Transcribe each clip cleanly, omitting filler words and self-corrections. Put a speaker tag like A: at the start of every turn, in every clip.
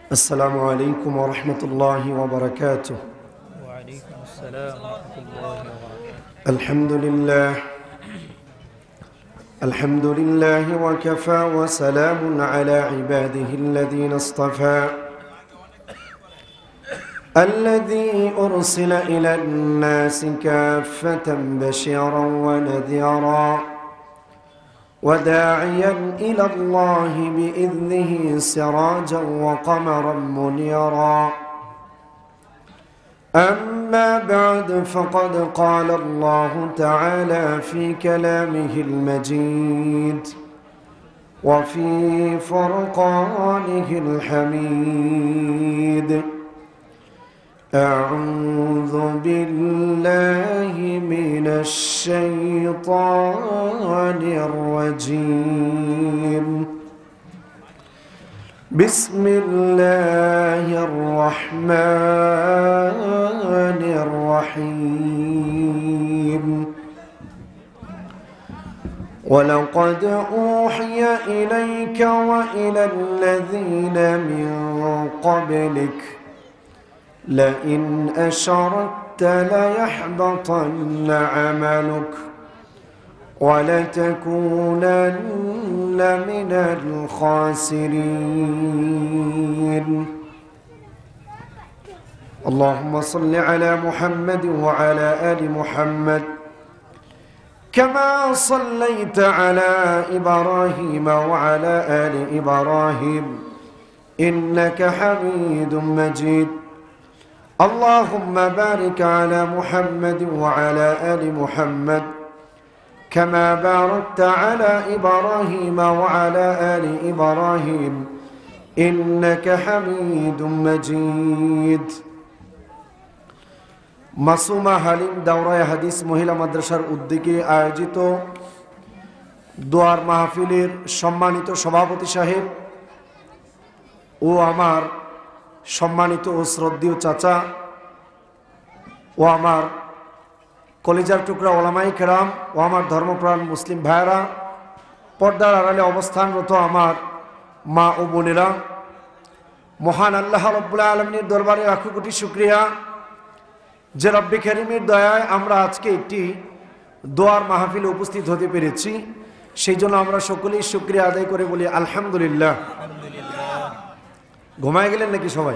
A: السلام عليكم ورحمة الله وبركاته.
B: وعليكم السلام ورحمة الله وبركاته.
A: الحمد لله وكفى وسلام على عباده الذين اصطفى الذي أرسل إلى الناس كافة بشيرا ونذيرا وداعيا إلى الله بإذنه سراجا وقمرا منيرا. أما بعد فقد قال الله تعالى في كلامه المجيد وفي فرقانه الحميد: أعوذ بالله من الشيطان الرجيم. بسم الله الرحمن الرحيم. ولقد أوحي إليك وإلى الذين من قبلك لئن أشركت ليحبطن عملك ولتكونن من الخاسرين. اللهم صل على محمد وعلى آل محمد كما صليت على إبراهيم وعلى آل إبراهيم إنك حميد مجيد. اللهم بارك على محمد وعلى آل محمد كما باركت على إبراهيم وعلى آل إبراهيم إنك حميد مجيد. মাসুমা হালিম দাওরায়ে হাদিস মহিলা মাদ্রাসার উদ্যোগে আয়োজিত দোয়ার মাহফিলের সম্মানিত সভাপতি সাহেব ও আমার সম্মানিত ও শ্রদ্ধেয় চাচা ও আমার কলিজার টুকরা ওলামায়ে কেরাম ও আমার ধর্মপ্রাণ মুসলিম ভাইয়েরা, পর্দার আড়ালে অবস্থানরত আমার মা ও বোনেরা, মহান আল্লাহ রাব্বুল আলামিনের দরবারে লাখো কোটি শুকরিয়া যে রব্বে কারীমের দয়ায় আমরা আজকে একটি দোয়ার মাহফিলে উপস্থিত হতে পেরেছি। সেই জন্য আমরা সকলেই শুকরিয়া আদায় করে বলি আলহামদুলিল্লাহ। ঘুমায় গেলেন নাকি সবাই?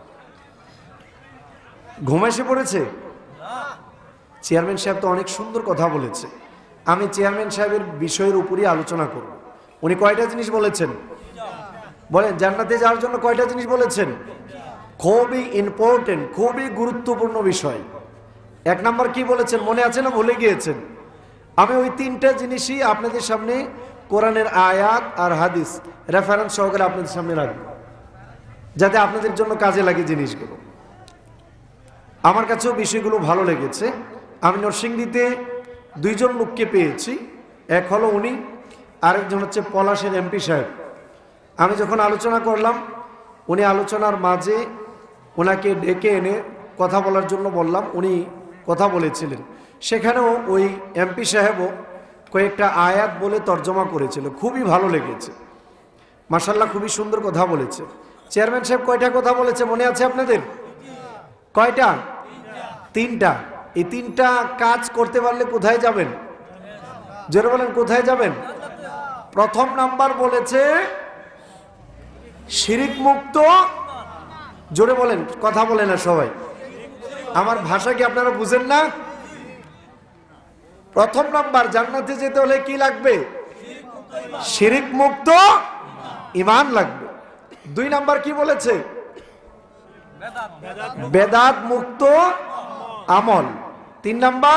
A: ঘুম এসে পড়েছে? চেয়ারম্যান সাহেব তো অনেক সুন্দর কথা বলেছে। আমি চেয়ারম্যান সাহেবের বিষয়ের উপরই আলোচনা করব। উনি কয়টা জিনিস বলেছেন বলেন? জান্নাতে যাওয়ার জন্য কয়টা জিনিস বলেছেন? খুবই ইম্পর্টেন্ট, খুবই গুরুত্বপূর্ণ বিষয়। এক নাম্বার কি বলেছেন মনে আছে না ভুলে গিয়েছেন? আমি ওই তিনটা জিনিসই আপনাদের সামনে কোরআনের আয়াত আর হাদিস রেফারেন্স সহকারে আপনাদের সামনে রাখবো, যাতে আপনাদের জন্য কাজে লাগে জিনিসগুলো। আমার কাছেও বিষয়গুলো ভালো লেগেছে। আমি নরসিংদীতে দুইজন লোককে পেয়েছি, এক হলো উনি, আরেকজন হচ্ছে পলাশের এমপি সাহেব। আমি যখন আলোচনা করলাম, উনি আলোচনার মাঝে ওনাকে ডেকে এনে কথা বলার জন্য বললাম, উনি কথা বলেছিলেন। সেখানেও ওই এমপি সাহেবও কয়েকটা আয়াত বলে তর্জমা করেছিল, খুবই ভালো লেগেছে। মাশাআল্লাহ, খুবই সুন্দর কথা বলেছে। চেয়ারম্যান সাহেব কয়টা কথা বলেছে মনে আছে আপনাদের? কয়টা? তিনটা। এই তিনটা কাজ করতে পারলে কোথায় যাবেন? জোরে বলেন, কোথায় যাবেন? প্রথম নাম্বার বলেছে শিরিক মুক্ত। জোরে বলেন, কথা বলে না সবাই। আমার ভাষা কি আপনারা বুঝেন না? প্রথম নাম্বার, জান্নাতে যেতে হলে কি লাগবে? শিরিক মুক্ত ঈমান লাগবে। দুই নাম্বার কি বলেছে? বেদাত মুক্ত আমল। তিন নাম্বার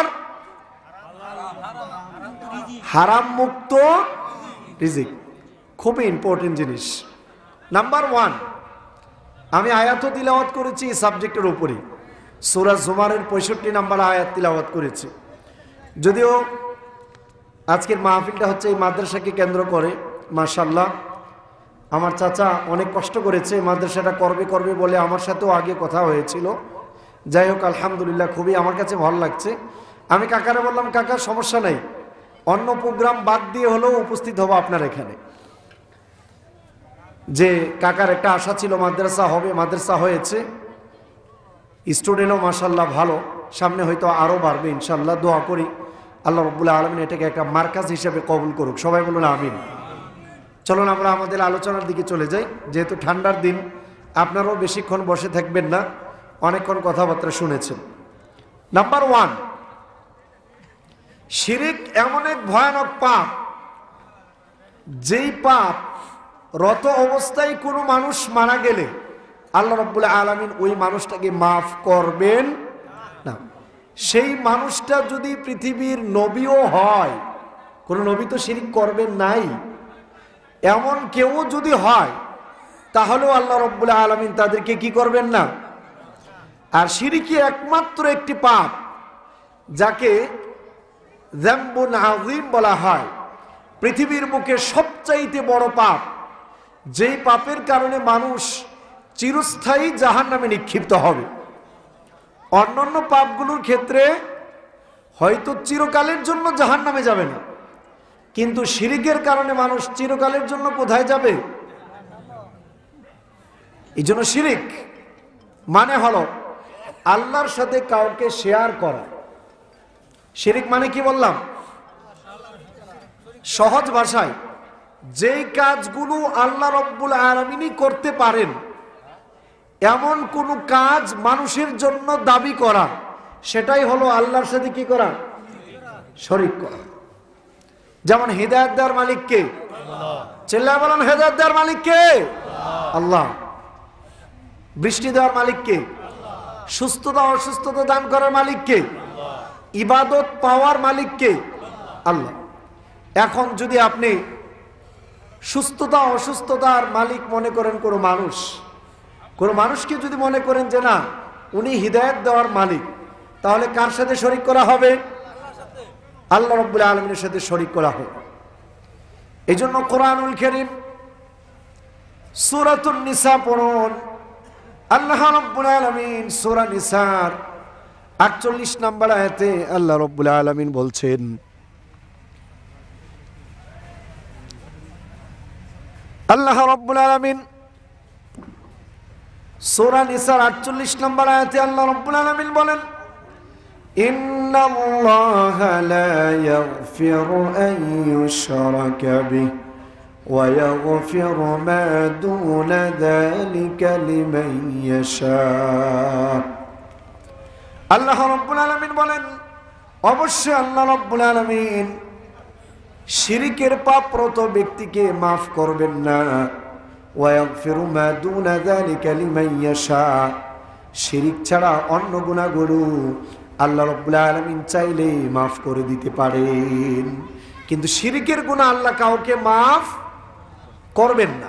A: হারাম মুক্ত রিজিক। খুবই ইম্পর্টেন্ট জিনিস। নাম্বার ওয়ান, আমি আয়াতও তিলাওয়াত করেছি এই সাবজেক্টের উপরে। সূরা জুমারের 65 নম্বর আয়াত তিলাওয়াত করেছি। যদিও আজকের মাহফিলটা হচ্ছে এই মাদ্রাসাকে কেন্দ্র করে। মাশাআল্লাহ, আমার চাচা অনেক কষ্ট করেছে মাদ্রাসাটা করবে বলে, আমার সাথেও আগে কথা হয়েছিল। যাই হোক, আলহামদুলিল্লাহ, খুবই আমার কাছে ভালো লাগছে। আমি কাকারে বললাম, কাকা সমস্যা নাই, অন্য প্রোগ্রাম বাদ দিয়ে হলেও উপস্থিত হব আপনার এখানে। যে কাকার একটা আশা ছিল মাদ্রাসা হবে, মাদ্রাসা হয়েছে, স্টুডেন্টও মাশাআল্লাহ ভালো, সামনে হয়তো আরও বাড়বে ইনশাআল্লাহ। দোয়া করি আল্লাহ রাব্বুল আলামিন এটাকে একটা মার্কাজ হিসেবে কবুল করুক। সবাই বলুন আমিন। চলুন আমরা আমাদের আলোচনার দিকে চলে যাই। যেহেতু ঠান্ডার দিন, আপনারাও বেশিক্ষণ বসে থাকবেন না, অনেকক্ষণ কথাবার্তা শুনেছেন। নাম্বার 1, শিরিক এমন এক ভয়ানক পাপ, যেই পাপ রত অবস্থায় কোনো মানুষ মারা গেলে আল্লাহ রাব্বুল আলামিন ওই মানুষটাকে মাফ করবেন না। সেই মানুষটা যদি পৃথিবীর নবীও হয়, কোনো নবী তো শিরিক করবেন নাই, এমন কেউ যদি হয় তাহলেও আল্লাহ রাব্বুল আলামিন তাদেরকে কি করবেন না। আর শিরিকি একমাত্র একটি পাপ যাকে যামবুন আযীম বলা হয়, পৃথিবীর বুকে সবচাইতে বড় পাপ, যেই পাপের কারণে মানুষ চিরস্থায়ী জাহান্নামে নিক্ষিপ্ত হবে। অন্যান্য পাপগুলোর ক্ষেত্রে হয়তো চিরকালের জন্য জাহান্নামে যাবে না, কিন্তু শিরিকের কারণে মানুষ চিরকালের জন্য কোথায় যাবে? এই জন্য শিরিক মানে হলো আল্লাহর সাথে কাউকে শেয়ার করা। শিরিক মানে কি বললাম? সহজ ভাষায় যেই কাজগুলো আল্লাহ রাব্বুল আলামিনই করতে পারেন এমন কোন কাজ মানুষের জন্য দাবি করা, সেটাই হলো আল্লাহর সাথে কি করা? শরীক করা। যেমন হিদায়াত দেওয়ার মালিক কে? চিল্লায় বলেন, হিদায়াত দেওয়ার মালিক কে? আল্লাহ। বৃষ্টি দেওয়ার মালিক কে? সুস্থতা অসুস্থতা দান করার মালিক কে? ইবাদত পাওয়ার মালিক কে? আল্লাহ। এখন যদি আপনি সুস্থতা অসুস্থতার মালিক মনে করেন কোনো মানুষকে যদি মনে করেন যে না উনি হিদায়াত দেওয়ার মালিক, তাহলে কার সাথে শরীক করা হবে? আল্লাহ রাব্বুল আলামিনের সাথে শরীক করা হবে। এই জন্য কোরআনুল কারীম সূরাতুন নিসা পড়ুন। আল্লাহ রাব্বুল আলামিন সূরা নিসার 48 নম্বর আয়াতে আল্লাহ রাব্বুল আলামিন বলছেন, আল্লাহ রাব্বুল আলামিন সূরা নিসার 48 নম্বর আয়াতে আল্লাহ রাব্বুল আলামিন বলেন, ইন্নাল্লাহা লা ইয়াগফিরু আন ইউশরাকা বিহি ওয়া ইয়াগফিরু মা দুনা যালিকা লিমান ইয়াশা। আল্লাহ রাব্বুল আলামিন বলেন, অবশ্যই আল্লাহ রাব্বুল আলামিন শিরিকের পাপরত ব্যক্তিকে মাফ করবেন না। ওয়া ইয়াগফিরু মা দুনা যালিকা লিমান ইয়াশা। শিরিক ছাড়া অন্য গুনাহগুলো আল্লাহ রাব্বুল আলামিন চাইলে মাফ করে দিতে পারেন, কিন্তু শিরিকের গুনাহ আল্লাহ কাউকে মাফ করবেন না।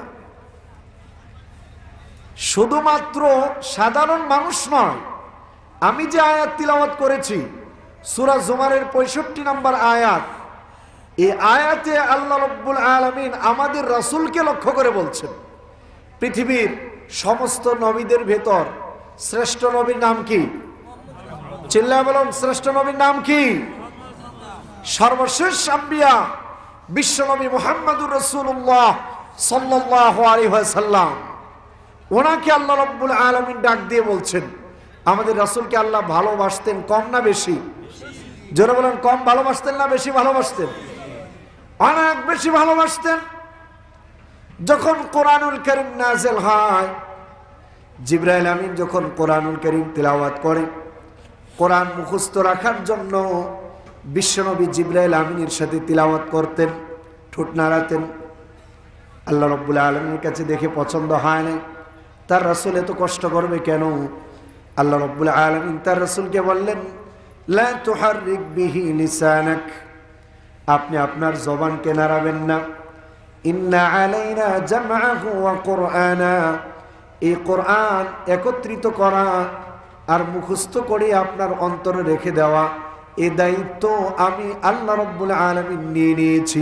A: শুধুমাত্র সাধারণ মানুষ নয়, আমি যে আয়াত তিলাওয়াত করেছি সূরা জুমারের 65 নম্বর আয়াত, এই আয়াতে আল্লাহ রাব্বুল আলামিন আমাদের রাসূলকে লক্ষ্য করে বলছেন, পৃথিবীর সমস্ত নবীদের ভেতর শ্রেষ্ঠ নবীর নাম কি? চিল্লায় বলুন, শ্রেষ্ঠ নবীর নাম কি? সর্বশেষ আম্বিয়া বিশ্বনবী মুহাম্মদুর রাসূলুল্লাহ সাল্লাল্লাহু আলাইহি ওয়াসাল্লাম, ওনাকে আল্লাহ রাব্বুল আলামিন ডাক দিয়ে বলছেন, আমাদের রাসূলকে আল্লাহ ভালোবাসতেন কম না বেশি? জোরে বলেন, কম ভালোবাসতেন না বেশি ভালোবাসতেন? অনেক বেশি ভালোবাসতেন। যখন কোরআনুল কারীম নাযিল হয়, জিবরাইল আমিন যখন কোরআনুল কারীম তিলাওয়াত করে, কোরআন মুখস্থ রাখার জন্য বিশ্বনবী জিবরাইল আমিনের সাথে তিলাওয়াত করতেন, ঠোঁট নাড়াতেন। আল্লাহ রাব্বুল আলামিনের কাছে দেখে পছন্দ হয় না, তার রাসূল এত কষ্ট করবে কেন? আল্লাহ রাব্বুল আলামিন তার রাসূলকে বললেন, লা তুহাররিক বিহি লিসানাক, আপনি আপনার জবানকে নাড়াবেন না। ইন্না আলাইনা জামআহু ওয়া কুরআনা, এই কোরআন একত্রিত করা আর মুখস্থ করে আপনার অন্তরে রেখে দেওয়া, এই দায়িত্ব আমি আল্লাহ রাব্বুল আলামিন নিয়ে নিয়েছি।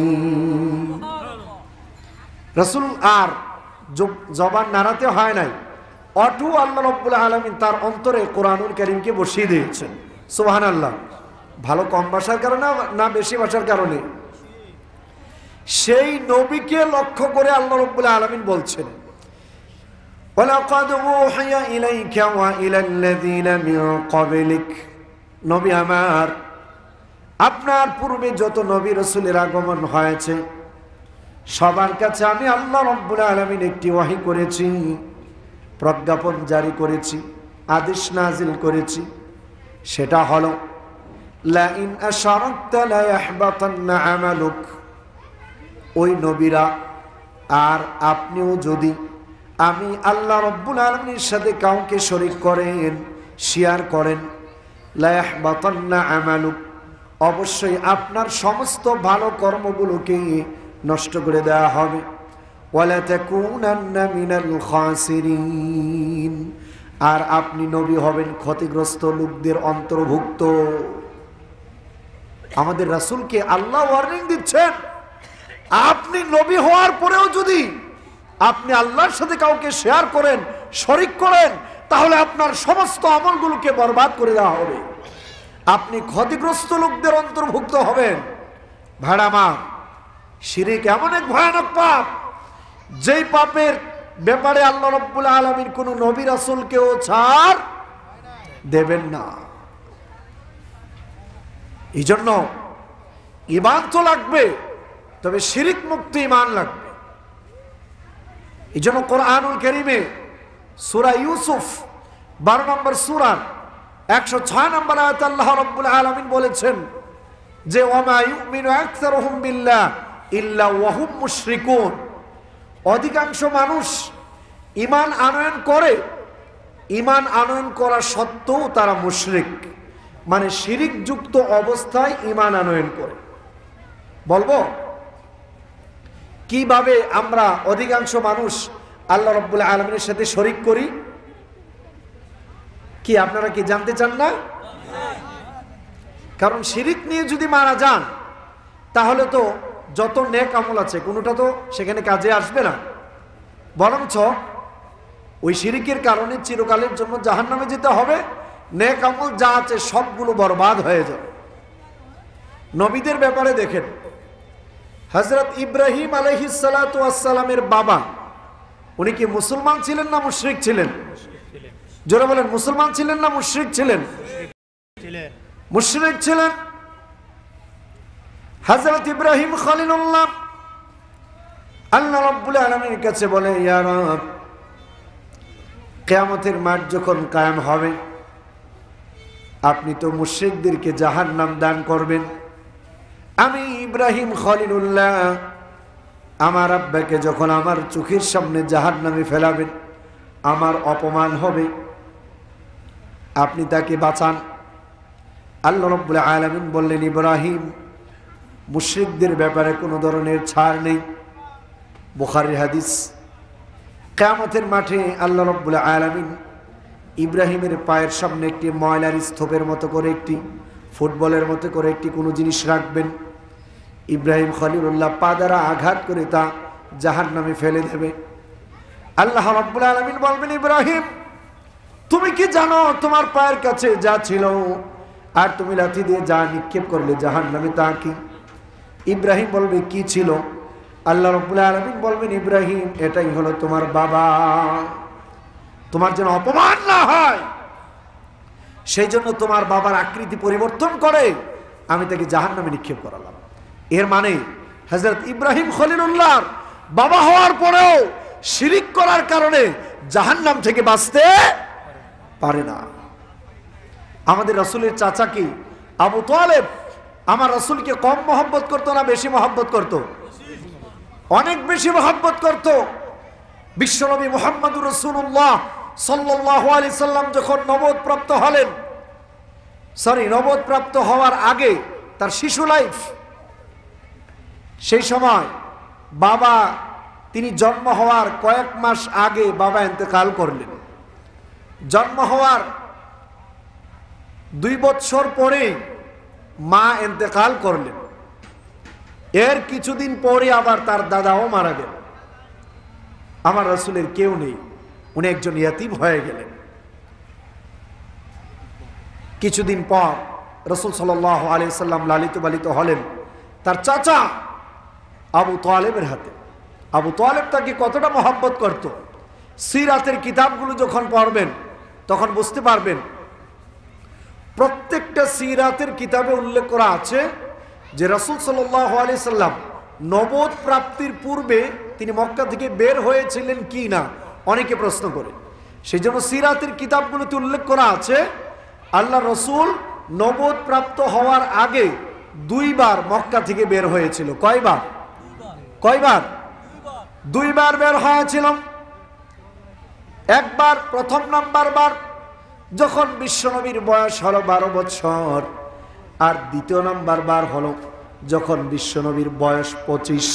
A: রাসূল আর জবান নাড়াতে হয় নাই, অটো আল্লাহ রাব্বুল আলামিন তার অন্তরে কোরআনুল কারীমকে বসিয়ে দিয়েছেন। সুবহানাল্লাহ। ভালো কম ভাষার কারণে না বেশি ভাষার কারণে? সেই নবীকে লক্ষ্য করে আল্লাহ রাব্বুল আলামিন বলছেন, ওয়ালাকাদ উহিয়া ইলাইকা ওয়া ইলাল্লাযীনা মিন ক্বাবলিক, নবী আমার, আপনার পূর্বে যত নবী রাসূলের আগমন হয়েছে সবার কাছে আমি আল্লাহ রাব্বুল আলামিন একটি ওহী করেছি, প্রজ্ঞাপন জারি করেছি, আদেশ নাজিল করেছি। সেটা হলো লা ইন আশরাকতা লা ইয়াহবাতান্না আমালুক। ওই নবীরা আর আপনিও যদি আমি আল্লাহ রাব্বুল আলামিনের সাথে কাউকে শরীক করেন, শেয়ার করেন, লা ইয়াহবাতান্না আমালুক, অবশ্যই আপনার সমস্ত ভালো কর্মগুলোকে নষ্ট করে দেওয়া হবে। ওয়ালা তাকুনান্না মিনাল খাসিরিন, আর আপনি নবী হবেন ক্ষতিগ্রস্ত লোকদের অন্তর্ভুক্ত। আমাদের রাসূলকে আল্লাহ ওয়ার্নিং দিচ্ছেন, আপনি নবী হওয়ার পরেও যদি আপনি আল্লাহর সাথে কাউকে শেয়ার করেন, শরীক করেন, তাহলে আপনার সমস্ত আমলগুলোকে বরবাদ করে দেওয়া হবে, আপনি ক্ষতিগ্রস্ত লোকদের অন্তর্ভুক্ত হবেন। ভাড়ামা, শিরিক এমন এক ভয়ানক পাপ, যেই পাপের ব্যাপারে আল্লাহ রাব্বুল আলামিন কোন নবী রাসূলকেও ছাড় দেবেন না। এই জন্য ঈমান তো লাগবে, তবে শিরিক মুক্ত ঈমান লাগবে। এই জন্য কোরআনুল কারীমে সূরা ইউসুফ 12 নম্বর সূরা 106 নম্বর আয়াতে আল্লাহ রাব্বুল আলামিন বলেছেন যে ওয়ামা ইউমিনু আকসারুহুম বিল্লাহ ইল্লা ওয়া হুম মুশরিকুন, অধিকাংশ মানুষ ঈমান আনয়ন করে, ঈমান আনয়ন করা সত্ত্বেও তারা মুশরিক, মানে শিরিক যুক্ত অবস্থায় ঈমান আনয়ন করে। বলবো কিভাবে আমরা অধিকাংশ মানুষ আল্লাহ রাব্বুল আলামিনের সাথে শরীক করি? কি আপনারা কি জানতে চান না? কারণ শিরিক নিয়ে যদি মারা যান তাহলে তো যত নেক আমল আছে কোনোটা তো সেখানে কাজে আসবে না, বরঞ্চ ওই শিরিকের কারণে চিরকালের জন্য জাহান্নামে যেতে হবে, নেক আমল যা আছে সবগুলো বরবাদ হয়ে যাবে। নবীদের ব্যাপারে দেখেন, হযরত ইব্রাহিম আলাইহিস সালাতু ওয়াস সালামের বাবা, উনি কি মুসলমান ছিলেন না মুশরিক ছিলেন? জোরে বলেন, মুসলমান ছিলেন না মুশরিক ছিলেন? মুশরিক ছিলেন। হযরত ইব্রাহিম খলিলুল্লাহ আল্লাহ রাব্বুল আলামিনের কাছে বলে, ইয়া রব, কিয়ামতের মাঠ যখন কায়েম হবে আপনি তো মুশরিকদেরকে জাহান্নাম দান করবেন, আমি ইব্রাহিম খলিলুল্লাহ আমার আব্বাকে যখন আমার চোখের সামনে জাহান্নামে ফেলাবেন আমার অপমান হবে, আপনি তাকে বাঁচান। আল্লাহ রাব্বুল আলামিন বললেন, ইব্রাহিম, মুশরিকদের ব্যাপারে কোনো ধরনের ছাড় নেই। বুখারীর হাদিস। কিয়ামতের মাঠে আল্লাহ রাব্বুল আলামিন ইব্রাহিমের পায়ের সামনে একটি ময়লার স্তূপের মতো করে, একটি ফুটবলের মতো করে একটি কোনো জিনিস রাখবেন। ইব্রাহিম খলিলুল্লাহ পা দ্বারা আঘাত করে তা জাহান্নামে ফেলে দেবে। আল্লাহ রাব্বুল আলামিন বলবেন, ইব্রাহিম, তুমি কি জানো তোমার পায়ের কাছে যা ছিল আর তুমি লাঠি দিয়ে যা নিক্ষেপ করলে জাহান্নামে তা কি? ইব্রাহিম বলবে, কি ছিল? আল্লাহ রাব্বুল আলামিন বলবেন, ইব্রাহিম, এটাই হলো তোমার বাবা, তোমার যেন অপমান না হয় সেই জন্য তোমার বাবার আকৃতি পরিবর্তন করে আমি তাকে জাহান্নামে নিক্ষেপ করালাম। এর মানে হযরত ইব্রাহিম খলিলুল্লাহর বাবা হওয়ার পরেও শিরিক করার কারণে জাহান্নাম থেকে বাঁচতে পারে না। আমাদের রাসূলের চাচা কি আবু তালেব আমার রাসূলকে কম মহব্বত করতো না বেশি মহব্বত করতো? অনেক বেশি মহব্বত করতো। বিশ্বনবী মুহাম্মদুর রাসূলুল্লাহ সাল্লাল্লাহু আলাইহি সাল্লাম যখন নবুয়ত প্রাপ্ত হওয়ার আগে তার শিশু লাইফ, সেই সময় বাবা, তিনি জন্ম হওয়ার কয়েক মাস আগে বাবা ইন্তেকাল করলেন। জন্ম হওয়ার 2 বছর পরে মা ইন্তেকাল করলেন। এর কিছুদিন পরে আবার তার দাদাও মারা গেল। আমার রাসূলের কেউ নেই, উনি একজন ইয়াতীম হয়ে গেলেন। কিছুদিন পর রাসূল সাল্লাল্লাহু আলাইহি ওয়াসাল্লাম লালিত পালিত হলেন তার চাচা আবু তালেবের হাতে। আবু তালেব তাকে কতটা মহব্বত করত, সিরাতের কিতাবগুলো যখন পড়বেন তখন বুঝতে পারবেন প্রত্যেকটা সিরাতের কিতাবে উল্লেখ করা আছে যে রাসূল সাল্লাল্লাহু আলাইহি সাল্লাম নবুয়ত প্রাপ্তির পূর্বে তিনি মক্কা থেকে বের হয়েছিলেন কি না, অনেকে প্রশ্ন করে। সেই জন্য সিরাতের কিতাবগুলোতে উল্লেখ করা আছে আল্লাহ রসুল নবুয়ত প্রাপ্ত হওয়ার আগে 2 বার মক্কা থেকে বের হয়েছিল। কয়বার? 2 বার বের হয়েছিল। একবার প্রথম নাম্বার বার যখন বিশ্বনবীর বয়স হলো 12 বছর, আর দ্বিতীয় নাম্বার বার হলো যখন বিশ্বনবীর বয়স 25।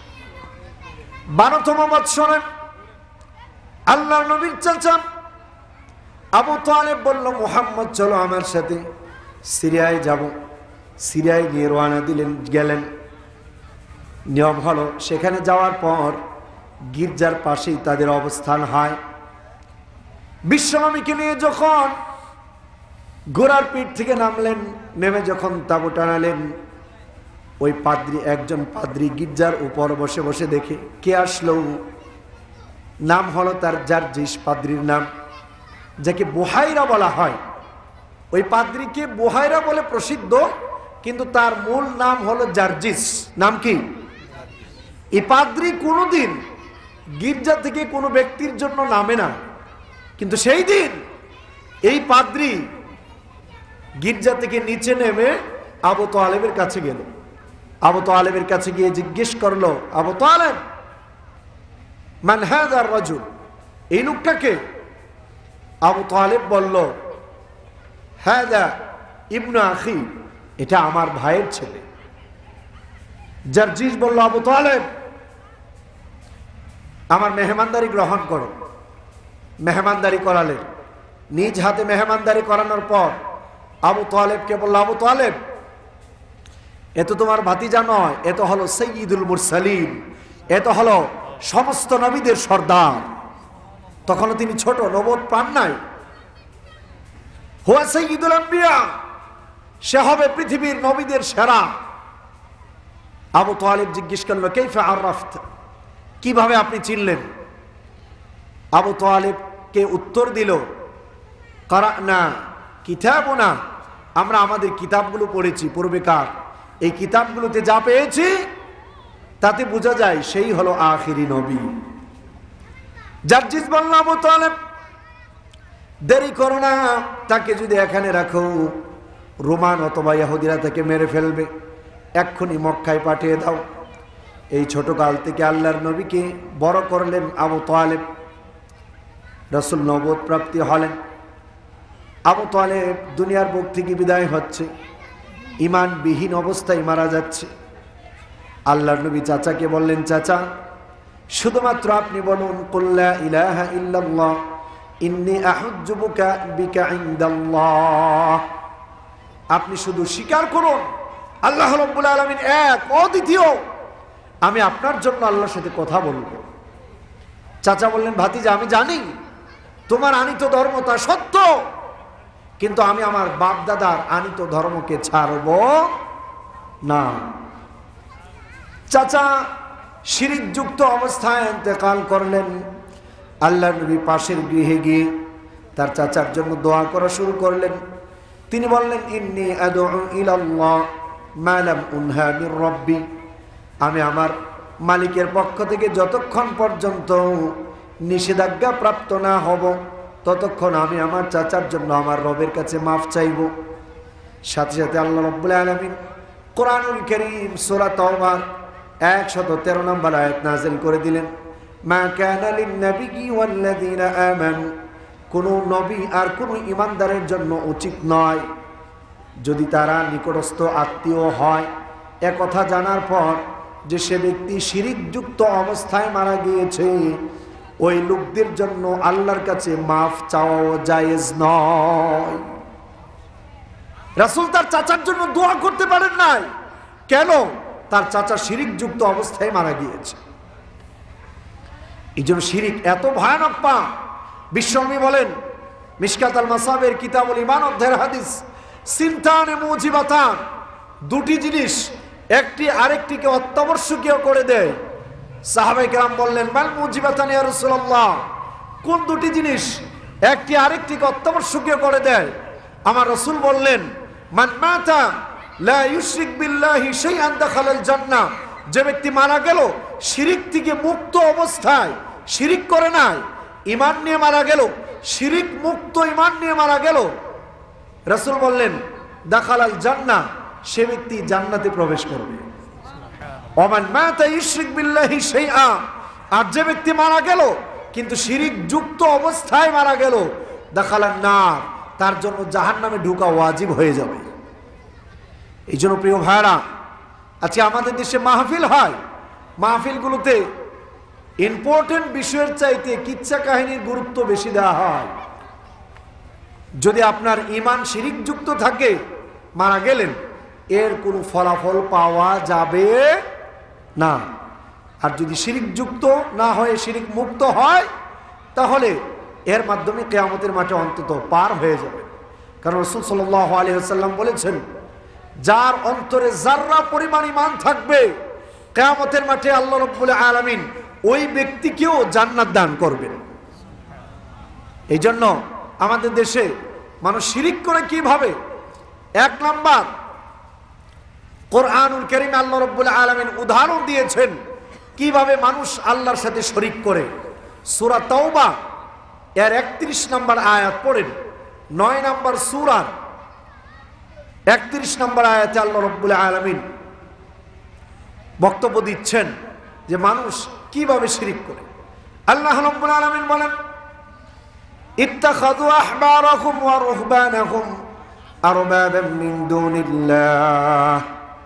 A: 12তম বৎসরে আল্লাহ নবীর চাচা আবু তালেব বলল, মুহাম্মদ চলো আমার সাথে সিরিয়ায় যাব। সিরিয়ায় নিয়ে রওনা গেলেন। নিয়ম হলো সেখানে যাওয়ার পর গির্জার পাশেই তাদের অবস্থান হয়। বিশ্বনবীকে নিয়ে যখন ঘোড়ার পিঠ থেকে নামলেন, নেমে যখন তাঁবু টানালেন, ওই একজন পাদ্রী গির্জার উপর বসে বসে দেখে কে আসলো। নাম হলো তার জার্জিস পাদ্রীর নাম, যাকে বুহাইরা বলা হয়। ওই পাদ্রীকে বুহাইরা বলে প্রসিদ্ধ, কিন্তু তার মূল নাম হলো জার্জিস। নাম কি? এই পাদ্রী কোনোদিন গির্জা থেকে কোনো ব্যক্তির জন্য নামে না, কিন্তু সেই দিন এই পাদ্রী গির্জা থেকে নিচে নেমে আবু তালেবের কাছে গেল। আবু তালেবের কাছে গিয়ে জিজ্ঞেস করলো, আবু তালেব মান হাযার রাজুল, এই লোকটাকে? আবু তালেব বলল, হাযা ইবনু আখি, এটা আমার ভাইয়ের ছেলে। জার্জিস বলল, আবু তালেব আমার মেহমানদারি গ্রহণ করো। মেহমানদারি করালেন। নিজ হাতে মেহমানদারি করানোর পর আবু তালেবকে বলল, আবু তালেব এ তো তোমার ভাতিজা নয়, এ তো হলো সাইয়্যিদুল মুরসালিন, এ তো হলো সমস্ত নবীদের সর্দার। তখনও তিনি ছোট, নবুয়ত পান নাই। হুয়া সাইয়্যিদুল আম্বিয়া, সে হবে পৃথিবীর নবীদের সেরা। আবু তালেব জিজ্ঞেস করলো, কাইফা আরাফতা, কিভাবে আপনি চিনলেন? আবু তালেবকে উত্তর দিল, কারানা কিতাবুনা, আমরা আমাদের কিতাবগুলো পড়েছি পূর্বেকার, এই কিতাবগুলোতে যা পেয়েছি তাতে বোঝা যায় সেই হলো আখিরি নবী। জার্জিস বলল, আবু তালেব দেরি করো না, তাকে যদি এখানে রাখো রোমান অথবা ইহুদিরা তাকে মেরে ফেলবে, এক্ষুনি মক্কায় পাঠিয়ে দাও। এই ছোট কাল থেকে আল্লাহর নবীকে বড় করলেন আবু তালেব। রাসূল নবুয়ত প্রাপ্তি হলেন। আবু তালেব দুনিয়ার বুক থেকে বিদায় হচ্ছে, ঈমানবিহীন অবস্থায় মারা যাচ্ছে। আল্লাহর নবী চাচাকে বললেন, চাচা শুধুমাত্র আপনি বলুন কুল লা ইলাহা ইল্লাল্লাহ ইন্নী আহুজ্জু বিকা ইনদাল্লাহ। আপনি শুধু স্বীকার করুন আল্লাহ রাব্বুল আলামিন এক, অদ্বিতীয়, আমি আপনার জন্য আল্লাহর সাথে কথা বলবো। চাচা বললেন, ভাতিজা আমি জানি তোমার আনিত ধর্ম তা সত্য, কিন্তু আমি আমার বাপ দাদার আনিত ধর্মকে ছাড়ব না। চাচা শিরকযুক্ত অবস্থায় ইন্তেকাল করলেন। আল্লাহর নবী পাশের গৃহে গিয়ে তার চাচার জন্য দোয়া করা শুরু করলেন। তিনি বললেন, ইন্নী আদউ ইলাল্লাহ মা লাম উনহা মির রাব্বি, আমি আমার মালিকের পক্ষ থেকে যতক্ষণ পর্যন্ত নিষেধাজ্ঞা প্রাপ্ত না হব ততক্ষণ আমি আমার চাচার জন্য আমার রবের কাছে মাফ চাইব। সাথে সাথে আল্লাহ রাব্বুল আলামিন কোরআনুল কারীম সূরা তাওবার 113 নম্বর আয়াত নাযিল করে দিলেন, মা কানা লিন-নাবিয়্যি ওয়াল্লাযীনা আমানু, কোন নবী আর কোন ঈমানদারের জন্য উচিত নয় যদি তারা নিকটস্থ আত্মীয় হয়, একথা জানার পর যে সে ব্যক্তি শিরকযুক্ত অবস্থায় মারা গিয়েছে, ওই লোকদের জন্য আল্লাহর কাছে মাফ চাওয়াও জায়েজ নয়। রাসূল তার চাচার জন্য দোয়া করতে পারেন নাই, কেন? তার চাচা শিরকযুক্ত অবস্থায় মারা গিয়েছে। এই জন্য শিরিক এত ভয়ানক পাপ। বিশ্বনবী বলেন মিশকাত আল মাসাবের কিতাবুল ঈমান অধ্যায়ের হাদিস, সিনতানে মুজিবাতান, দুটি জিনিস একটি আরেকটিকে অত্যাবশ্যকীয় করে দেয়। সাহাবায়ে কেরাম বললেন, মাল মুজিবাতান ইয়া রাসূলুল্লাহ, কোন দুটি জিনিস একটি আরেকটিকে অত্যাবশ্যকীয় করে দেয়? আমার রাসূল বললেন, মান মাতা লা ইউশরিক বিল্লাহি শাইআন দাখালাল জান্নাহ। যে ব্যক্তি মারা গেল শিরিক থেকে মুক্ত অবস্থায়, শিরিক করে নাই, ঈমান নিয়ে মারা গেল, শিরিক মুক্ত ঈমান নিয়ে মারা গেল, রাসূল বললেন দাখালাল জান্নাহ, সে ব্যক্তি জান্নাতে প্রবেশ করবে। ওমান মাতা ইউশরিক বিল্লাহি শাইআ, আর যে ব্যক্তি মারা গেল কিন্তু শিরিক যুক্ত অবস্থায় মারা গেল, দাখালান নার, তার জন্য জাহান্নামে ঢোকা ওয়াজিব হয়ে যাবে। এই জন্য প্রিয় ভাইরা, আজকে আমাদের দেশে মাহফিল হয়, মাহফিলগুলোতে ইম্পর্টেন্ট বিষয়ের চাইতে কিচ্ছা কাহিনীর গুরুত্ব বেশি দেওয়া হয়। যদি আপনার ঈমান শিরিক যুক্ত থাকে, মারা গেলেন, এর কোনো ফলাফল পাওয়া যাবে না। আর যদি শিরিক যুক্ত না হয়ে শিরিক মুক্ত হয়, তাহলে এর মাধ্যমে কিয়ামতের মাঠে অন্তত পার হয়ে যাবে। কারণ রাসূল সাল্লাল্লাহু আলাইহি ওয়াসাল্লাম বলেছেন, যার অন্তরে যাররা পরিমাণ ঈমান থাকবে, কিয়ামতের মাঠে আল্লাহ রাব্বুল আলামিন ওই ব্যক্তিকেও জান্নাত দান করবেন। এই জন্য আমাদের দেশে মানুষ শিরিক করে কিভাবে? এক নাম্বার, কোরআনুল কারীমে আল্লাহ রাব্বুল আলামিন উদাহরণ দিয়েছেন কিভাবে মানুষ আল্লাহর সাথে শরীক করে। সূরা তাওবা এর 31 নম্বর আয়াত পড়েন, 9 নম্বর সূরার 31 নম্বর আয়াতে আল্লাহ রাব্বুল আলামিন বক্তব্য দিচ্ছেন যে মানুষ কিভাবে শিরিক করে। আল্লাহ রাব্বুল আলামিন বলেন, ইত্তাখাযু আহবারাহুম ওয়া রুহবানাহুম আরবাবাম মিন দুনিল্লাহ।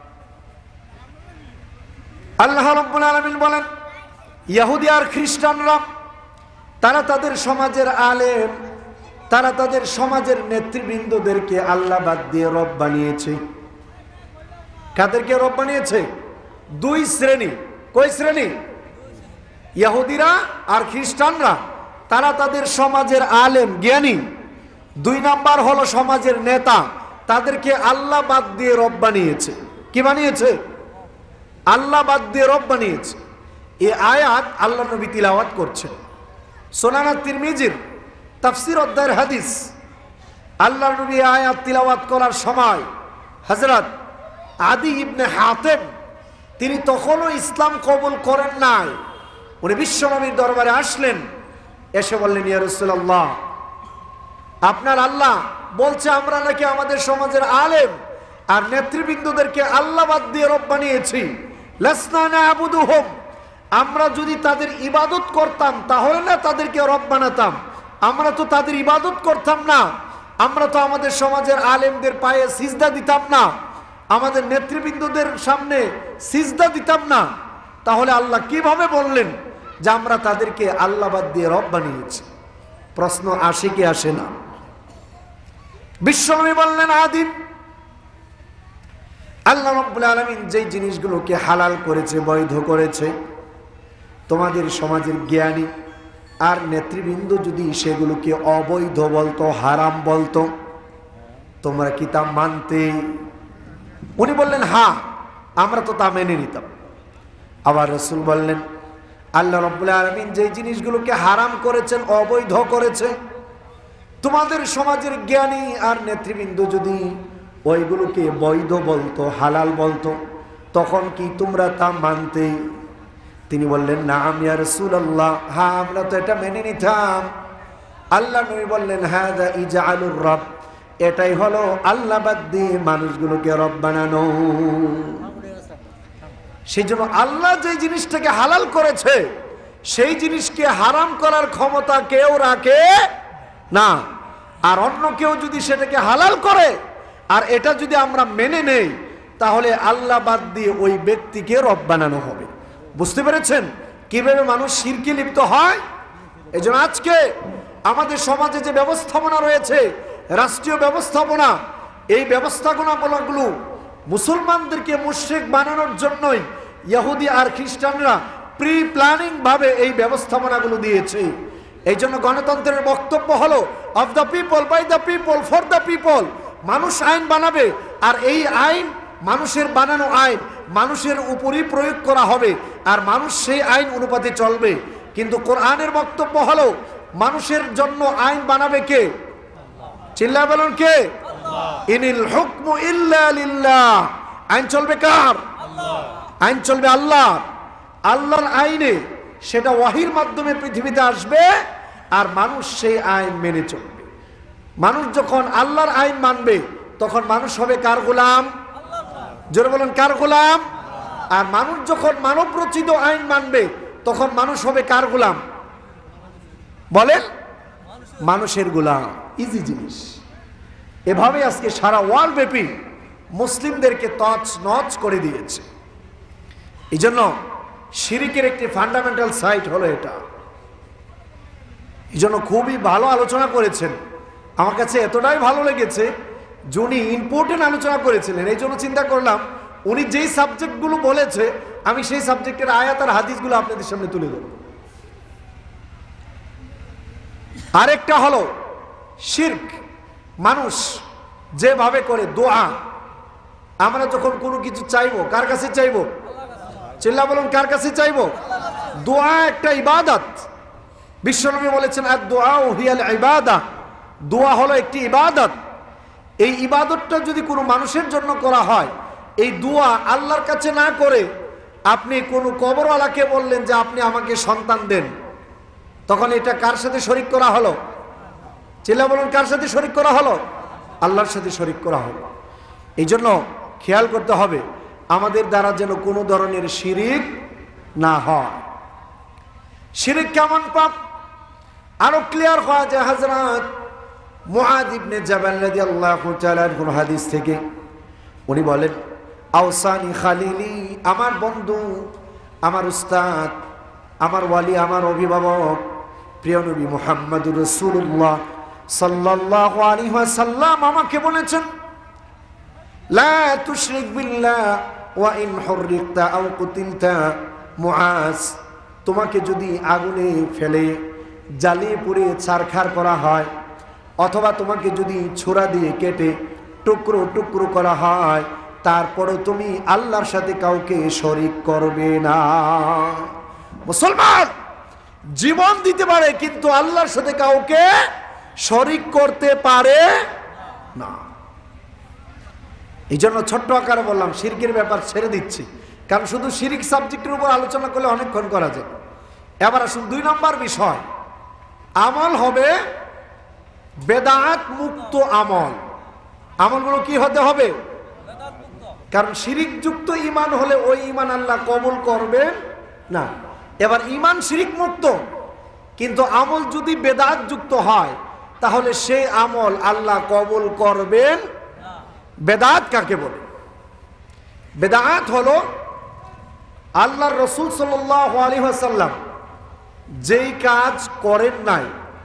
A: আল্লাহ রাব্বুল আলামিন বলেন, ইহুদি আর খ্রিস্টানরা তারা তাদের সমাজের আলেম, তারা তাদের সমাজের নেতৃবৃন্দদেরকে আল্লাহ বাদ দিয়ে রব বানিয়েছে। কাদেরকে রব বানিয়েছে? দুই শ্রেণী। কয় শ্রেণী? ইহুদিরা আর খ্রিস্টানরা, তারা তাদের সমাজের আলেম, জ্ঞানী। 2 নাম্বার হলো সমাজের নেতা, তাদেরকে আল্লাহ বাদ দিয়ে রব বানিয়েছে। কি বানিয়েছে? আল্লাহ বাদ দিয়ে রব বানিয়েছে। এই আয়াত আল্লাহ নবী তিলাওয়াত করছেন। সুনান তিরমিজির তাফসীর অধ্যায়ের হাদিস, আল্লাহ নবী আয়াত তিলাওয়াত করার সময় হযরত আদি ইবনে হাতেম, তিনি তখনও ইসলাম কবুল করেন নাই। উনি বিশ্বনবীর দরবারে আসলেন, এসে বললেন, ইয়া রাসূলুল্লাহ, আপনার আল্লাহ বলছে আমরা নাকি আমাদের সমাজের আলেম আর নেতৃবৃন্দদেরকে আল্লাহ বাদ দিয়ে রব বানিয়েছি। লাসনা না'বুদুহুম, আমরা যদি তাদের ইবাদত করতাম তাহলে না তাদেরকে রব বানাতাম। আমরা তো তাদের ইবাদত করতাম না, আমরা তো আমাদের সমাজের আলেমদের পায়ে সিজদা দিতাম না, আমাদের নেতৃবৃন্দদের সামনে সিজদা দিতাম না। তাহলে আল্লাহ কিভাবে বললেন যে আমরা তাদেরকে আল্লাহ বাদ দিয়ে রব বানিয়েছি? প্রশ্ন আসে কি আসে না? বিশ্বনবী বললেন, আদিম, আল্লাহ রাব্বুল আলামিন যেই জিনিসগুলোকে হালাল করেছে, বৈধ করেছে, তোমাদের সমাজের জ্ঞানী আর নেতৃবৃন্দ যদি সেগুলোকে অবৈধ বলতো, হারাম বলতো, তোমরা কি তা মানতে? উনি বললেন, হ্যাঁ, আমরা তো তা মেনে নিতাম। আবার রাসূল বললেন, আল্লাহ রাব্বুল আলামিন যেই জিনিসগুলোকে হারাম করেছেন, অবৈধ করেছে, তোমাদের সমাজের জ্ঞানী আর নেতৃবৃন্দ যদি ওইগুলোকে বৈধ বলতো, হালাল বলতো, তখন কি তোমরা তা মানতে? তিনি বললেন, নাম ইয়া রাসূলুল্লাহ, হ্যাঁ, আমরা তো এটা মেনে নিতাম। আল্লাহ নবী বললেন, হাযা ইজআলুর রব, এটাই হলো আল্লাহ বাদ দিয়ে মানুষগুলোকে রব বানানো। সেই জন্য আল্লাহ যে জিনিসটাকে হালাল করেছে সেই জিনিসকে হারাম করার ক্ষমতা কেউ রাখে না। আর অন্য কেউ যদি সেটাকে হালাল করে আর এটা যদি আমরা মেনে নেই, তাহলে আল্লাহ বাদ দিয়ে ওই ব্যক্তিকে রব বানানো হবে। বুঝতে পেরেছেন কিভাবে মানুষ শিরকে লিপ্ত হয়? এই জন্য আজকে আমাদের সমাজে যে ব্যবস্থাপনা রয়েছে, রাষ্ট্রীয় ব্যবস্থাপনা, এই ব্যবস্থাপনাগুলো মুসলমানদেরকে মুশরিক বানানোর জন্যই ইহুদি আর খ্রিস্টানরা প্রি প্ল্যানিং ভাবে এই ব্যবস্থাপনাগুলো দিয়েছে। এই জন্য গণতন্ত্রের বক্তব্য হলো of the people, by the people, for the people. মানুষ আইন বানাবে আর এই আইন, মানুষের বানানো আইন, মানুষের উপরই প্রয়োগ করা হবে আর মানুষ সেই আইন অনুপাতে চলবে। কিন্তু কোরআনের বক্তব্য হলো মানুষের জন্য আইন বানাবে কে? চিল্লায় বলুন কে? ইনিল হুকমু ইল্লা লিল্লাহ। আইন চলবে কার? আইন চলবে আল্লাহ। আল্লাহর আইনে সেটা ওয়াহির মাধ্যমে পৃথিবীতে আসবে, আর মানুষ সেই আইন মেনে চলবে। মানুষ যখন আল্লাহর আইন মানবে তখন মানুষ হবে কার গোলাম? জোরে বলুন কার গোলাম? আর মানুষ যখন মানব রচিত আইন মানবে তখন মানুষ হবে কার গোলাম? বলেন, মানুষের গোলাম। ইজি জিনিস। এভাবে আজকে সারা ওয়ার্ল্ড ব্যাপী মুসলিমদেরকে তছ নছ করে দিয়েছে। এই জন্য শিরিকের একটি ফান্ডামেন্টাল সাইট হলো এটা। এই জন্য খুবই ভালো আলোচনা করেছেন। আমার কাছে এতটাই ভালো লেগেছে, যিনি ইম্পর্টেন্ট আলোচনা করেছিলেন, এই জন্য চিন্তা করলাম উনি যেই সাবজেক্টগুলো বলেছে আমি সেই সাবজেক্টের আয়াত আর হাদিসগুলো আপনাদের সামনে তুলে ধরব। আরেকটা হলো শিরক। মানুষ যেভাবে করে দোয়া, আমরা যখন কোনো কিছু চাইবো কার কাছে চাইবো? চিল্লা বলুন কার কাছে চাইবো? দোয়া একটা ইবাদত। বিশ্বনবী বলেছেন আদ-দুআ হিয়াল ইবাদাহ, দোয়া হলো একটি ইবাদত। এই ইবাদতটা যদি কোনো মানুষের জন্য করা হয়, এই দোয়া আল্লাহর কাছে না করে আপনি কোনো কবরওয়ালাকে বললেন যে আপনি আমাকে সন্তান দেন, তখন এটা কার সাথে শরীক করা হলো? চিল্লা বলুন কার সাথে শরীক করা হলো? আল্লাহর সাথে শরীক করা হলো। এই জন্য খেয়াল করতে হবে আমাদের দ্বারা যেন কোনো ধরনের শিরিক না হয়। শিরিক কেমন পাপ আরো ক্লিয়ার হয় যে হযরত মুআয ইবনে জাবাল রাদিয়াল্লাহু তাআলা কোন হাদিস থেকে উনি বলেন, আওসানি খালিলি, আমার বন্ধু, আমার উস্তাদ, আমার ওয়ালি, আমার অভিভাবক প্রিয় নবী মুহাম্মদুর রাসূলুল্লাহ সাল্লাল্লাহু আলাইহি ওয়াসাল্লাম আমাকে বলেছেন, লা তুশরিক বিল্লাহ ওয়া ইন হুররিকতা আও কুতিলতা। মুআজ, তোমাকে যদি আগুনে ফেলে জ্বালিয়ে পুড়ে ছারখার করা হয়, অথবা তোমাকে যদি ছোরা দিয়ে কেটে টুকরো টুকরো করা হয়, তারপরে তুমি আল্লাহর সাথে কাউকে শরীক করবে না। মুসলমান জীবন দিতে পারে কিন্তু আল্লাহর সাথে কাউকে শরীক করতে পারে না। এই জন্য ছোট্ট আকারে বললাম শিরকের ব্যাপার ছেড়ে দিচ্ছি, কারণ শুধু শিরিক সাবজেক্টের উপর আলোচনা করলে অনেকক্ষণ করা যায়। এবার আসুন 2 নম্বর বিষয়, আমল হবে বেদাত মুক্ত আমল। আমলগুলো কি হতে হবে? কারণ শিরিক যুক্ত ঈমান হলে ওই ঈমান আল্লাহ কবুল করবেন না। এবার ঈমান শিরিক মুক্ত, কিন্তু আমল যদি বেদাত যুক্ত হয় তাহলে সেই আমল আল্লাহ কবুল করবেন। বেদাত কাকে বলে? বেদাত হলো আল্লাহর রাসূল সাল্লাল্লাহু আলাইহি ওয়াসাল্লাম যেই কাজ করেন নাই,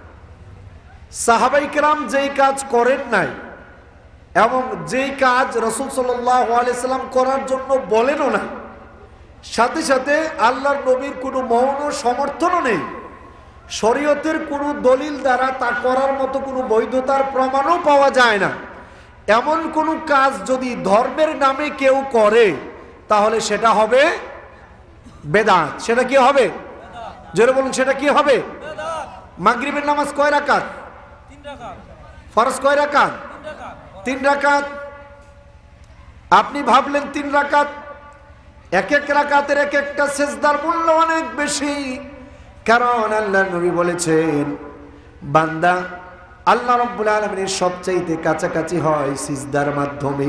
A: সাহাবায়ে কেরাম যেই কাজ করেন নাই, এবং যেই কাজ রাসূল সাল্লাল্লাহু আলাইহি ওয়াসাল্লাম করার জন্য বলেনও না, সাথে সাথে আল্লাহর নবীর কোনো মৌন সমর্থনও নেই, শরীয়তের কোনো দলিল দ্বারা তা করার মতো কোনো বৈধতার প্রমাণও পাওয়া যায় না, এমন কোনো কাজ যদি ধর্মের নামে কেউ করে তাহলে সেটা হবে বেদাত। সেটা কি হবে? জোরে বলুন সেটা কি হবে? মাগরিবের নামাজ কয় রাকাত?
B: 3 রাকাত।
A: ফরজ কয় রাকাত? 3 রাকাত। আপনি ভাবলেন 3 রাকাত, এক এক রাকাতের এক একটা সিজদার মূল্য অনেক বেশি, কারণ আল্লাহর নবী বলেছেন বান্দা আল্লাহ রাব্বুল আলামিনের সবচাইতে কাছাকাছি হয় সিজদার মাধ্যমে।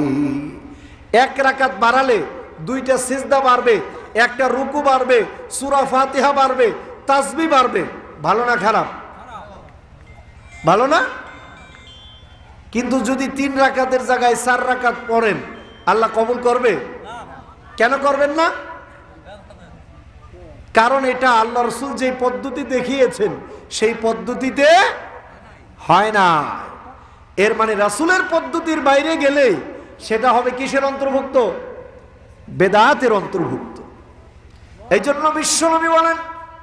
A: 1 রাকাত বাড়ালে 2টা সিজদা বাড়বে, একটা রুকু বাড়বে, সূরা ফাতিহা বাড়বে, তাসবিহ বাড়বে। ভালো না খারাপ? ভালো না? কিন্তু যদি 3 রাকাতের জায়গায় 4 রাকাত পড়েন আল্লাহ কবুল করবে? কেন করবেন না? কারণ এটা আল্লাহ রাসূল যে পদ্ধতি দেখিয়েছেন সেই পদ্ধতিতে হয় না। এর মানে রাসূলের পদ্ধতির বাইরে গেলে সেটা হবে কিসের অন্তর্ভুক্ত? বেদাতের অন্তর্ভুক্ত। এই জন্য বিশ্বনবী বলেন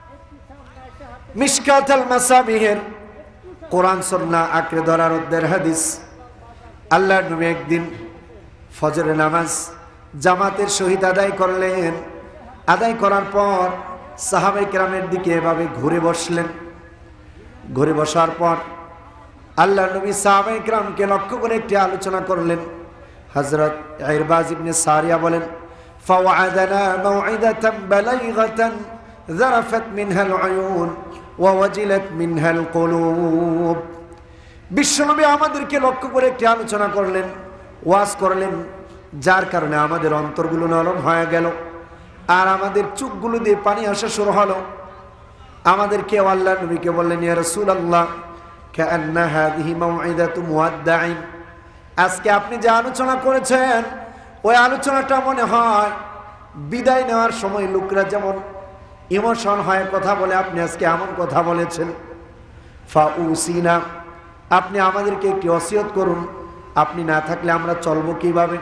A: মিশকাতুল মাসাবিহের কোরআন সুন্নাহ আঁকড়ে ধরার অধ্যায়ের হাদিস, আল্লাহর নবী একদিন ফজরের নামাজ জামাতের সহিত আদায় করলেন। আদায় করার পর সাহাবায়ে কেরামের দিকে এভাবে ঘুরে বসলেন। ঘরে বসার পর আল্লাহ নবী সাহাবায়ে কিরামকে লক্ষ্য করে একটি আলোচনা করলেন। হযরত ইরবাজ ইবনে সারিয়া বলেন, ফাওয়াদানা মাউইদাতান বালিগাতান যারাফাত মিনহাল উয়ুন ওয়া ওয়াজিলাত মিনহাল কুলুব। বিশ্বনবী আমাদেরকে লক্ষ্য করে একটি আলোচনা করলেন, ওয়াজ করলেন, যার কারণে আমাদের অন্তরগুলো নরম হয়ে গেল আর আমাদের চোখগুলো দিয়ে পানি আসা শুরু হলো। আমাদেরকে আল্লাহ নবীকে বললেন, ইয়া রাসূলুল্লাহ কাআন্না হাযিহি মাউইদাতু মুওয়াদ্দাইন, আজকে আপনি যে আলোচনা করেছেন ওই আলোচনাটা মনে হয় বিদায় নেওয়ার সময় লোকরা যেমন ইমোশন হয় কথা বলে, আপনি আজকে এমন কথা বলেছেন। ফাউসিনা, আপনি আমাদেরকে একটি ওসিয়ত করুন, আপনি না থাকলে আমরা চলবো কিভাবে?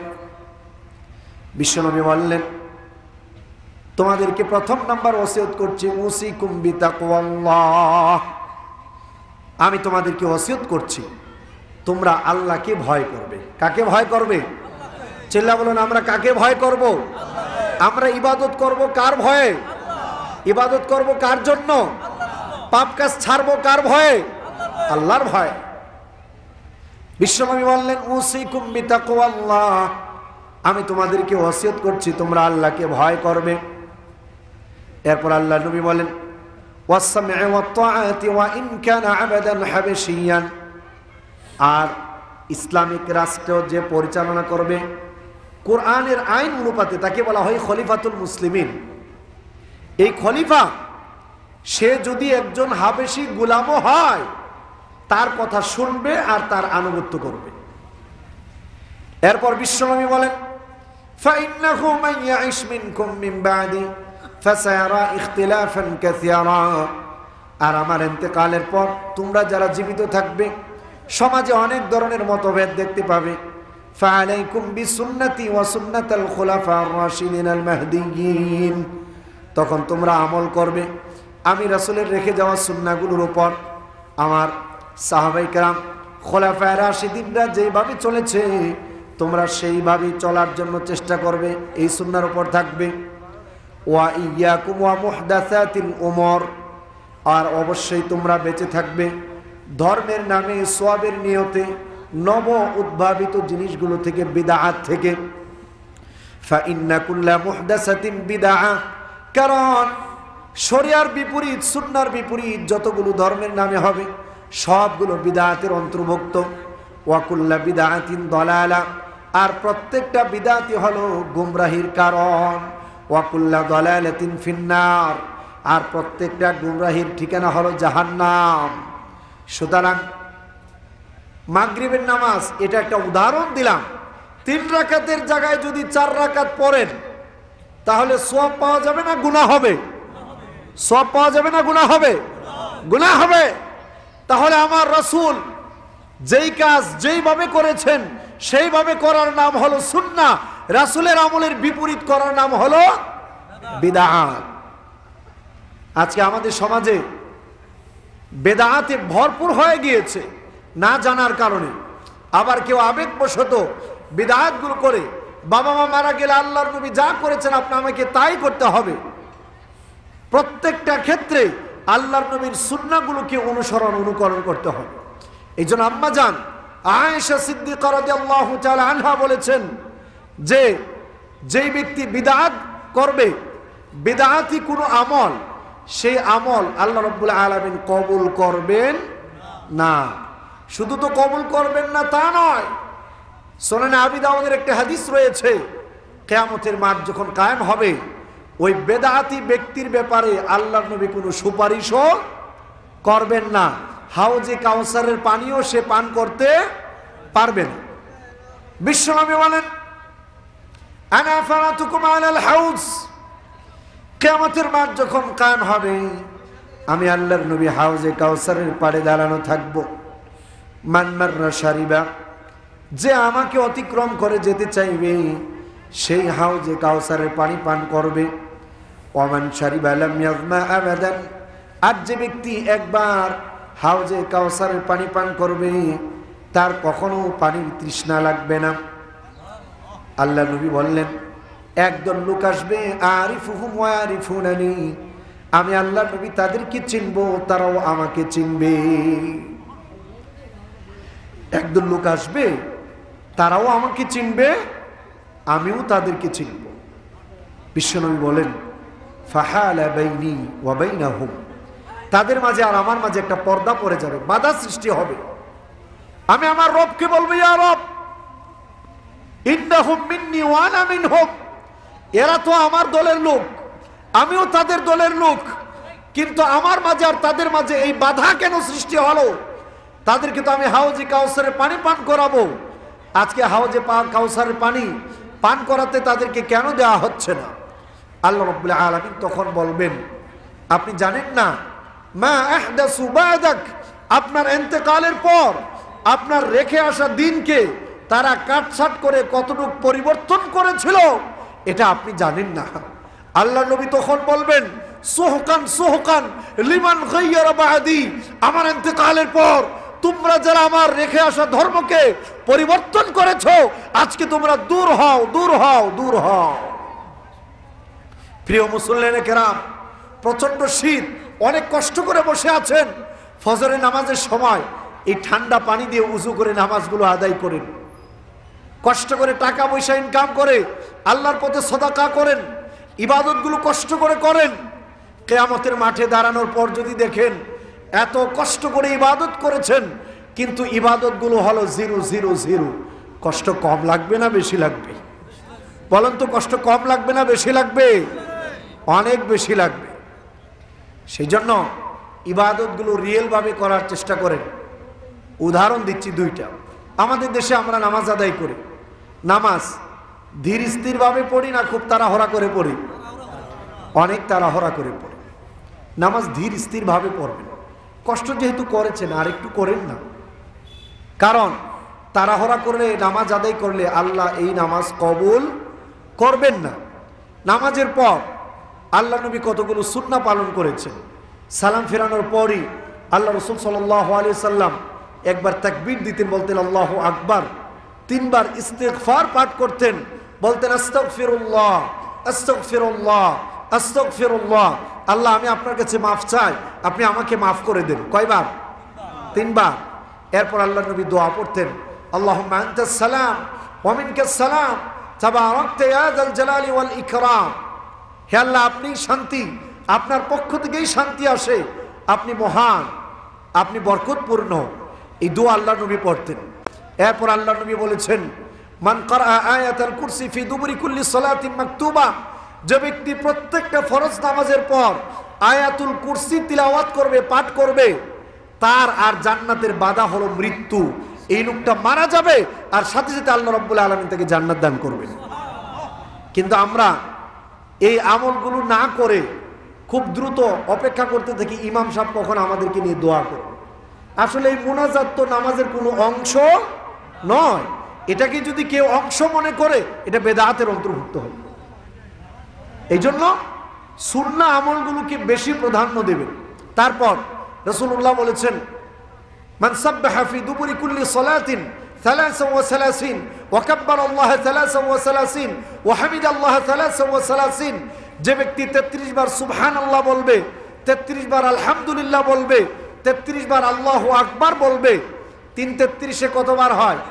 A: বিশ্বনবী বললেন, তোমাদেরকে প্রথম নাম্বার ওসিয়ত করছি, উসিকুম বিতাকওয়াল্লাহ, আমি তোমাদেরকে ওসিয়ত করছি তোমরা আল্লাহকে ভয় করবে। কাকে ভয় করবে? চিল্লা বলুন, আমরা কাকে ভয় করব? আমরা ইবাদত করব কার ভয়ে? ইবাদত করব কার জন্য? পাপ কাজ ছাড়বো কার ভয়ে? আল্লাহর ভয়। বিশ্বনবী বললেন, উসিকুম বিতাকওয়াল্লাহ, আমি তোমাদেরকে ওসিয়ত করছি তোমরা আল্লাহকে ভয় করবে। এরপর আল্লাহ নবী বলেন, ওয়াসসাম'i ওয়াত-তাআতি ওয়া ইন কানা আবাদান হাবাশিয়ান, আর ইসলামিক রাষ্ট্র যে পরিচালনা করবে কোরআনের আইন অনুপাতে তাকে বলা হয় খলিফাতুল মুসলিমিন। এই খলিফা সে যদি একজন হাবেশি গোলামও হয় তার কথা শুনবে আর তার আনুগত্য করবে। এরপর বিশ্বনবী বলেন, ফাইন্নাহু মান ইয়াইশ মিনকুম মিন বাদি ফাসায়ারা ইখতিলাফান কাসীরা, আর আমার ইন্তেকালের পর তোমরা যারা জীবিত থাকবে সমাজে অনেক ধরনের মতভেদ দেখতে পাবে। ফাআলাইকুম বিসুন্নতি ওয়া সুন্নাতাল খুলাফার রাশিদিনাল মাহদিয়্যিন, তখন তোমরা আমল করবে আমি রাসূলের রেখে যাওয়া সুন্নাহগুলোর উপর। আমার সাহাবায়ে কেরাম খোলাফায়ে রাশিদিনরা যেভাবে চলেছে তোমরা সেইভাবেই চলার জন্য চেষ্টা করবে, এই সুন্নাহর উপর থাকবে। ওয়া ইয়াকুম ওয়া মুহদাসাতিল উমর, আর অবশ্যই তোমরা বেঁচে থাকবে ধর্মের নামে সওয়াবের নিয়তে নব উদ্ভাবিত জিনিসগুলো থেকে, বিদআত থেকে। ফাইন্না কুল্লা মুহদাসাতিন বিদআহ, কারণ শরিয়ার বিপরীত সুন্নাহর বিপরীত যতগুলো ধর্মের নামে হবে সবগুলো বিদআতের অন্তর্ভুক্ত। ওয়া কুল্লা বিদআতিন দালালা, আর প্রত্যেকটা বিদআতই হলো গুমরাহির কারণ। ওয়া কুল্লা দালালাতিন ফিন্নার, আর প্রত্যেকটা গুমরাহির ঠিকানা হলো জাহান্নাম। সুতরাং মাগরিবের নামাজ, এটা একটা উদাহরণ দিলাম, 3 রাকাতের জায়গায় যদি 4 রাকাত পড়েন তাহলে সওয়াব পাওয়া যাবে না গুনাহ হবে? সওয়াব পাওয়া যাবে না গুনাহ হবে? গুনাহ হবে। তাহলে আমার রাসূল যেই কাজ যেইভাবে করেছেন সেইভাবে করার নাম হলো সুন্নাহ, রাসূলের আমলের বিপরীত করার নাম হলো বিদআত। আজকে আমাদের সমাজে বেদাতে ভরপুর হয়ে গিয়েছে না জানার কারণে। আবার কেউ আবেগবশত বিদআতগুলো করে, বাবা মা মারা গেলে আল্লাহর নবী যা করেছেন আপনি আমাকে তাই করতে হবে। প্রত্যেকটা ক্ষেত্রে আল্লাহর নবীর সুন্নাহগুলোকে অনুকরণ করতে হবে। এই জন্য আম্মা জান আয়েশা সিদ্দিকা রাদিয়াল্লাহু তাআলা আনহা বলেছেন যে যেই ব্যক্তি বিদআত করবে, বিদআতি কোনো আমল, সেই আমল আল্লাহ রাব্বুল আলামিন কবুল করবেন না। শুধু তো কবুল করবেন না তা নয়, সুনানে আবি দাউদের একটা হাদিস রয়েছে, কিয়ামতের মাঠ যখন কায়েম হবে ওই বেদাতি ব্যক্তির ব্যাপারে আল্লাহর নবী কোনো সুপারিশও করবেন না, হাউজে কাউসারের পানিও সে পান করতে পারবে না। বিশ্বনবী বলেন, আনা ফারাতুকুম আলাল হাউজ, কিয়ামতের মাঠ যখন কায়েম হবে আমি আল্লাহর নবী হাউজে কাউসারের পাড়ে দাঁড়ানো থাকব। মান মাররা শারিবা, যে আমাকে অতিক্রম করে যেতে চাইবে সেই হাউজে কাউসারের পানি পান করবে। ওমান শারিবা লাম ইয়াজমা আবাদান, আর যে ব্যক্তি একবার হাউজে কাউসারের পানি পান করবে তার কখনো পানির তৃষ্ণা লাগবে না। আল্লাহ নবী বললেন, একদল লোক আসবে, আরিফুহুম ওয়া আরিফুনানি, আমি আল্লাহ নবী তাদেরকে চিনবো, তারাও আমাকে চিনবে। একদল লোক আসবে, তারাও আমাকে চিনবে, আমিও তাদেরকে চিনব। বিশ্বনবী বলেন ফাহালা বাইনি ওয়া বাইনাহুম, তাদের মাঝে আর আমার মাঝে একটা পর্দা পড়ে যাবে, বাধা সৃষ্টি হবে। আমি আমার রবকে বলবো, ইয়া রব ইন্নাহুম মিন্নি ওয়া আনা মিনহুম, এরা তো আমার দলের লোক, আমিও তাদের দলের লোক, কিন্তু আমার মাঝে আর তাদের মাঝে এই বাধা কেন সৃষ্টি হলো? তাদেরকে তো আমি হাউজে কাউসারের পানি পান করাবো, আজকে হাউজে কাউসারের পানি পান করাতে তাদেরকে কেন দেওয়া হচ্ছে না? আল্লাহ রাব্বুল আলামিন তখন বলবেন, আপনি জানেন না মা আহদাসু বাদাক, আপনার ইন্তেকালের পর আপনার রেখে আসা দিনকে তারা কাটছাট করে কতটুকু পরিবর্তন করেছিল, এটা আপনি জানেন না। আল্লাহ নবী তখন বলবেন সুহকান সুহকান লিমান গায়্যারা বাদি, আমার ইন্তেকালের পর তোমরা যারা আমার রেখে আসা ধর্মকে পরিবর্তন করেছো, আজকে তোমরা দূর হও, দূর হও, দূর হও। প্রিয় মুসল্লিনে কেরাম, প্রচন্ড শীত, অনেক কষ্ট করে বসে আছেন, ফজরের নামাজের সময় এই ঠান্ডা পানি দিয়ে উযু করে নামাজগুলো আদায় করেন, কষ্ট করে টাকা পয়সা ইনকাম করে আল্লাহর পথে সাদাকা করেন, ইবাদতগুলো কষ্ট করে করেন। কিয়ামতের মাঠে দাঁড়ানোর পর যদি দেখেন এত কষ্ট করে ইবাদত করেছেন, কিন্তু ইবাদতগুলো হলো 000, কষ্ট কম লাগবে না বেশি লাগবে? বলেন তো, কষ্ট কম লাগবে না বেশি লাগবে? অনেক বেশি লাগবে। সেই জন্য ইবাদতগুলো রিয়েলভাবে করার চেষ্টা করেন। উদাহরণ দিচ্ছি দুইটা। আমাদের দেশে আমরা নামাজ আদায় করি, নামাজ ধীর স্থিরভাবে পড়ি না খুব তাড়াহুড়া করে পড়ি? অনেক তাড়াহুড়া করে পড়ি। নামাজ ধীর স্থিরভাবে পড়বেন। কষ্ট যেহেতু করেছেন আর একটু করেন না, কারণ তাড়াহুড়া করলে নামাজ আদায় করলে আল্লাহ এই নামাজ কবুল করবেন না। নামাজের পর আল্লাহ নবী কতগুলো সুন্নাহ পালন করেছেন। সালাম ফেরানোর পরই আল্লাহ রাসূল সাল্লাল্লাহু আলাইহি সাল্লাম একবার তাকবীর দিতেন, বলতেন আল্লাহু আকবার, তিনবার ইস্তিগফার পাঠ করতেন, বলতেন আস্তাগফিরুল্লাহ আস্তাগফিরুল্লাহ আস্তাগফিরুল্লাহ, আল্লাহ আমি আপনার কাছে মাফ চাই, আপনি আমাকে মাফ করে দেন। কয়বার? তিনবার। এরপর আল্লাহ নবী দোয়া পড়তেন, আল্লাহুম্মা আনতাস সালাম ওয়া মিনকাস সালাম তাবারাকতা ইয়া যাল জালালি ওয়াল ইকরাম, হে আল্লাহ আপনি শান্তি, আপনার পক্ষ থেকেই শান্তি আসে, আপনি মহান, আপনি বরকতপূর্ণ। এই দোয়া আল্লাহ নবী পড়তেন। এরপর আল্লাহ নবী বলেছেন, মান ক্বারা আয়াতুল কুরসি ফি দুবুরি কুল্লি সালাতিন মাকতুবা, যে ব্যক্তি প্রত্যেকটা ফরজ নামাজের পর আয়াতুল কুরসি তিলাওয়াত করবে, পাঠ করবে, তার আর জান্নাতের বাধা হলো মৃত্যু। এই লোকটা মারা যাবে আর সাথে সাথে আল্লাহ রাব্বুল আলামিন তাকে জান্নাত দান করবেন। কিন্তু আমরা এই আমলগুলো না করে খুব দ্রুত অপেক্ষা করতে থাকি ইমাম সাহেব কখন আমাদেরকে নিয়ে দোয়া করবে। আসলে এই মুনাজাত তো নামাজের কোনো অংশ নয়, এটাকে যদি কেউ অংশ মনে করে এটা বেদাতের অন্তর্ভুক্ত হবে। এই জন্য সুন্নাহ আমলগুলোকে বেশি প্রাধান্য দেবেন। তারপর রাসূলুল্লাহ বলেছেন, মান সাব্বাহা ফি দুবুরি কুল্লি সালাতিন 33 ওয়া কাব্বারা আল্লাহ 33 ওয়া হামিদাল্লাহ 33, যে ব্যক্তি 33 বার সুবহানাল্লাহ বলবে, 33 বার আলহামদুলিল্লাহ বলবে, 33 বার আল্লাহু আকবার বলবে, 3 কতবার হয়?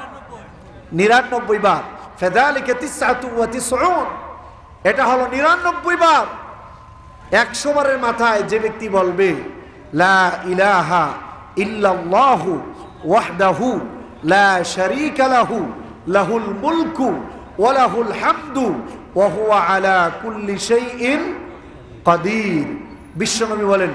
A: 99 বার। ফাযালিকা 99, এটা হলো 99 বার। 100 বারের মাথায় যে ব্যক্তি বলবে লা ইলাহা ইল্লাল্লাহু ওয়াহদাহু লা শারীকা লাহু লাহুল মুলকু ওয়া লাহুল হামদু ওয়া হুয়া আলা কুল্লি শাইইন কাদির, বিশ্বনবী বলেন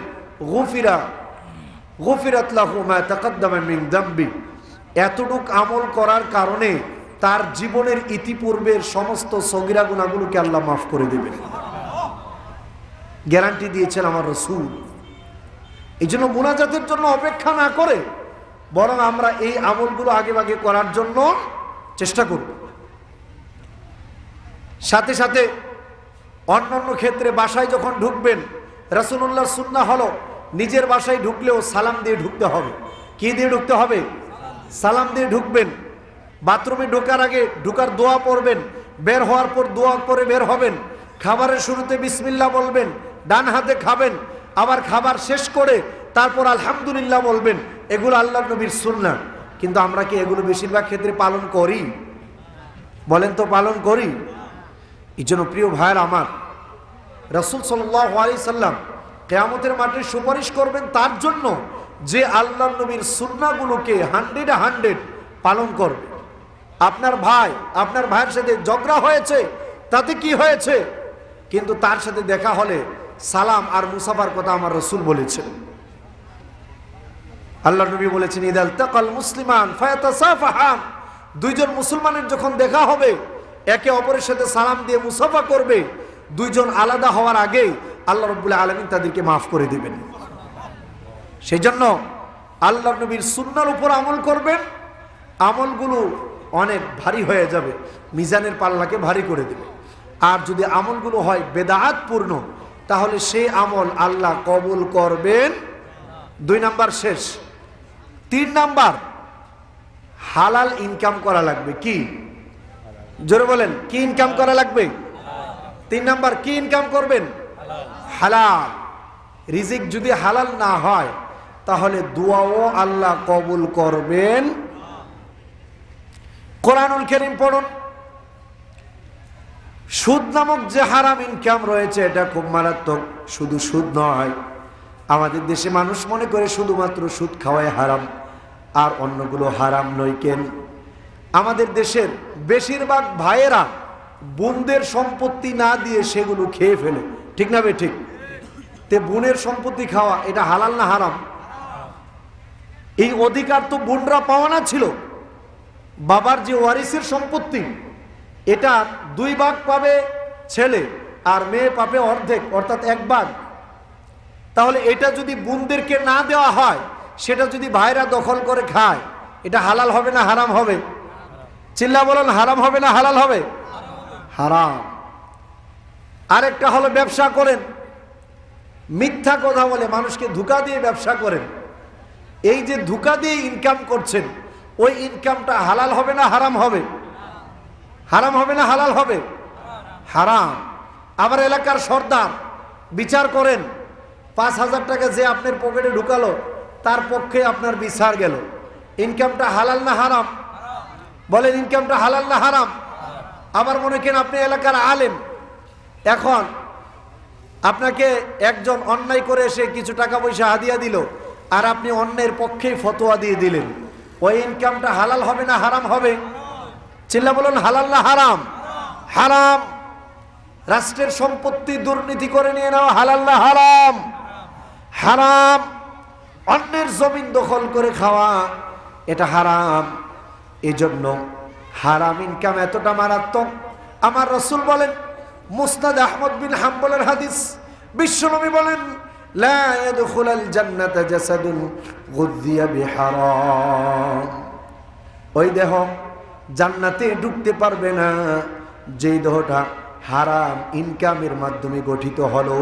A: গুফিরাত লাহু মা তাকাদ্দামা মিন যামবি, এতটুক আমল করার কারণে তার জীবনের ইতিপূর্বের সমস্ত সগীরা গুনাহগুলোকে আল্লাহ মাফ করে দেবেন। গ্যারান্টি দিয়েছেন আমার রাসূল। এই জন্য মুনাজাতের জন্য অপেক্ষা না করে বরং আমরা এই আমলগুলো আগেভাগে করার জন্য চেষ্টা করব। সাথে সাথে অন্যান্য ক্ষেত্রে বাসায় যখন ঢুকবেন, রাসূলুল্লাহর সুন্নাহ হলো নিজের বাসায় ঢুকলেও সালাম দিয়ে ঢুকতে হবে। কি দিয়ে ঢুকতে হবে? সালাম দিয়ে ঢুকবেন। বাথরুমে ঢোকার আগে ঢুকার দোয়া পড়বেন, বের হওয়ার পর দোয়া করে বের হবেন। খাবারের শুরুতে বিসমিল্লাহ বলবেন, ডান হাতে খাবেন, আবার খাবার শেষ করে তারপর আলহামদুলিল্লাহ বলবেন, এগুলো আল্লাহর নবীর সুন্নাহ। কিন্তু আমরা কি এগুলো বেশিরভাগ ক্ষেত্রে পালন করি? বলেন তো পালন করি? এই জন্য প্রিয় ভাইয়ের আমার, রাসূল সাল্লাল্লাহু আলাইহি সাল্লাম কিয়ামতের মাঠে সুপারিশ করবেন তার জন্য যে আল্লাহর নবীর সুন্নাহগুলোকে 100 পালন করবে। আপনার ভাইয়ের সাথে ঝগড়া হয়েছে, তাতে কি হয়েছে, কিন্তু তার সাথে দেখা হলে সালাম আর মুসাফার কথা আমার রাসূল বলেছেন। আল্লাহর নবী বলেছেন, ইদাল তাকাল মুসলিমান ফায়াতাসাফাহান, দুইজন মুসলমানের যখন দেখা হবে একে অপরের সাথে সালাম দিয়ে মুসাফা করবে, দুইজন আলাদা হওয়ার আগেই আল্লাহ রাব্বুল আলামিন তাদেরকে মাফ করে দিবেন। সেই জন্য আল্লাহর নবীর সুন্নাহর উপর আমল করবেন, আমলগুলো অনেক ভারী হয়ে যাবে, মিজানের পাল্লাকে ভারী করে দেবে। আর যদি আমলগুলো হয় বেদাতপূর্ণ, তাহলে সেই আমল আল্লাহ কবুল করবেন। 2 নাম্বার শেষ। 3 নাম্বার, হালাল ইনকাম করা লাগবে। কি? জোরে বলেন, কি ইনকাম করা লাগবে? 3 নাম্বার, কি ইনকাম করবেন? হালাল। রিজিক যদি হালাল না হয় তাহলে দোয়াও আল্লাহ কবুল করবেন। কোরআনুল কারীম পড়ুন। সুদ নামক যে হারাম ইনকাম রয়েছে এটা খুব মারাত্মক। শুধু সুদ নয়, আমাদের দেশে মানুষ মনে করে শুধুমাত্র সুদ খাওয়াই হারাম, আর অন্যগুলো হারাম নয়। কেন? আমাদের দেশের বেশিরভাগ ভাইয়েরা বোনদের সম্পত্তি না দিয়ে সেগুলো খেয়ে ফেলে, ঠিক না বে ঠিক? তে বোনের সম্পত্তি খাওয়া এটা হালাল না হারাম? এই অধিকার তো বোনরা পাওয়া না ছিল। বাবার যে ওয়ারিসের সম্পত্তি, এটা 2 ভাগ পাবে ছেলে আর মেয়ে পাবে অর্ধেক, অর্থাৎ 1 ভাগ। তাহলে এটা যদি বোনদেরকে না দেওয়া হয়, সেটা যদি ভাইরা দখল করে খায়, এটা হালাল হবে না হারাম হবে? চিল্লা বলেন, হারাম হবে না হালাল হবে? হারাম। আরেকটা হলো ব্যবসা করেন, মিথ্যা কথা বলে মানুষকে ধোঁকা দিয়ে ব্যবসা করেন। এই যে ধোঁকা দিয়ে ইনকাম করছেন, ওই ইনকামটা হালাল হবে না হারাম হবে? হারাম হবে না হালাল হবে? হারাম। আবার এলাকার সর্দার, বিচার করেন, 5,000 টাকা যে আপনার পকেটে ঢুকালো তার পক্ষে আপনার বিচার গেল, ইনকামটা হালাল না হারাম? বলেন, ইনকামটা হালাল না হারাম? আবার মনে করেন আপনি এলাকার আলেম, এখন আপনাকে একজন অন্যায় করে এসে কিছু টাকা পয়সা হাদিয়া দিল, আর আপনি অন্যের পক্ষেই ফতোয়া দিয়ে দিলেন, ওই ইনকামটা হালাল হবে না হারাম হবে? চিল্লা বলুন, হালাল না হারাম? হারাম। রাষ্ট্রের সম্পত্তি দুর্নীতি করে নিয়ে নেওয়া হালাল না হারাম? হারাম। অন্যের জমিন দখল করে খাওয়া এটা হারাম। এই জন্য হারাম ইনকাম এতটা মারাত্মক, আমার রাসূল বলেন, মুসনাদ আহমদ বিন হাম্বলের হাদিস, বিশ্বনবী বলেন, লা ইয়াদখুলুল জান্নাতা জাসাদুন গুযিয়া বিহারাম, ওই দেহ জান্নাতে ঢুকতে পারবে না যেই দেহটা হারাম ইনকামের মাধ্যমে গঠিত হলো।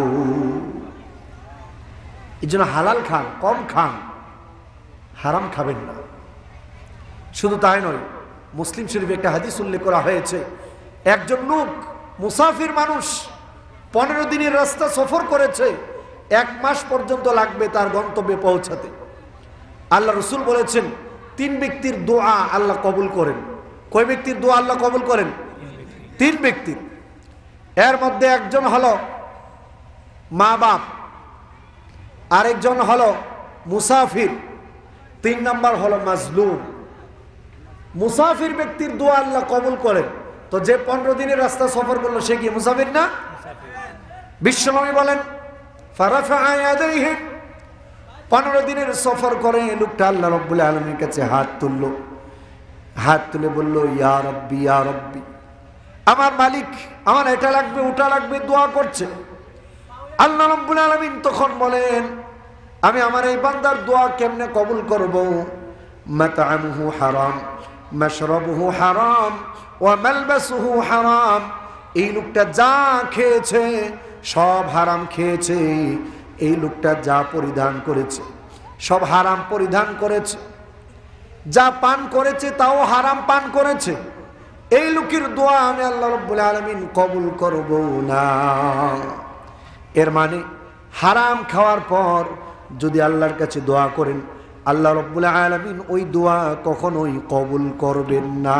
A: এই জন্য হালাল খান, কম খান, হারাম খাবেন না। শুধু তাই নয়, মুসলিম শরীফে একটা হাদিস উল্লেখ করা হয়েছে, একজন লোক মুসাফির মানুষ 15 দিনের রাস্তা সফর করেছে, 1 মাস পর্যন্ত লাগবে তার গন্তব্যে পৌঁছাতে। আল্লাহ রসুল বলেছেন 3 ব্যক্তির দোয়া আল্লাহ কবুল করেন। কয় ব্যক্তির দোয়া আল্লাহ কবুল করেন? 3 ব্যক্তির। এর মধ্যে একজন হলো মা বাপ, আরেকজন হলো মুসাফির, 3 নাম্বার হলো মাজলুম। মুসাফির ব্যক্তির দোয়া আল্লাহ কবুল করেন। তো যে 15 দিনের রাস্তা সফর করলো সে কি মুসাফির না? বিশ্বনবী বলেন, ফারাফা ইয়াদাইহি, 15 দিনের সফর করে লোকটা আল্লাহ রাব্বুল আলামিনের কাছে হাত তুললো, হাত তুলে বলল, ইয়া রাব্বি ইয়া রাব্বি, আমার মালিক, আমার এটা লাগবে ওটা লাগবে, দোয়া করছে। আল্লাহ রাব্বুল আলামিন তখন বলেন, আমি আমার এই বান্দার দোয়া কেমনে কবুল করব? মাতআমুহু হারাম, মাশরাবুহু হারাম, ওয়া মালবাসুহু হারাম, এই লোকটা যা খেয়েছে সব হারাম খেয়েছে, এই লোকটা যা পরিধান করেছে সব হারাম পরিধান করেছে, যা পান করেছে তাও হারাম পান করেছে। এই লোকের দোয়া আমি আল্লাহ রাব্বুল আলামিন কবুল করব না। এর মানে হারাম খাওয়ার পর যদি আল্লাহর কাছে দোয়া করেন, আল্লাহ রাব্বুল আলামিন ওই দোয়া কখনোই কবুল করবেন না।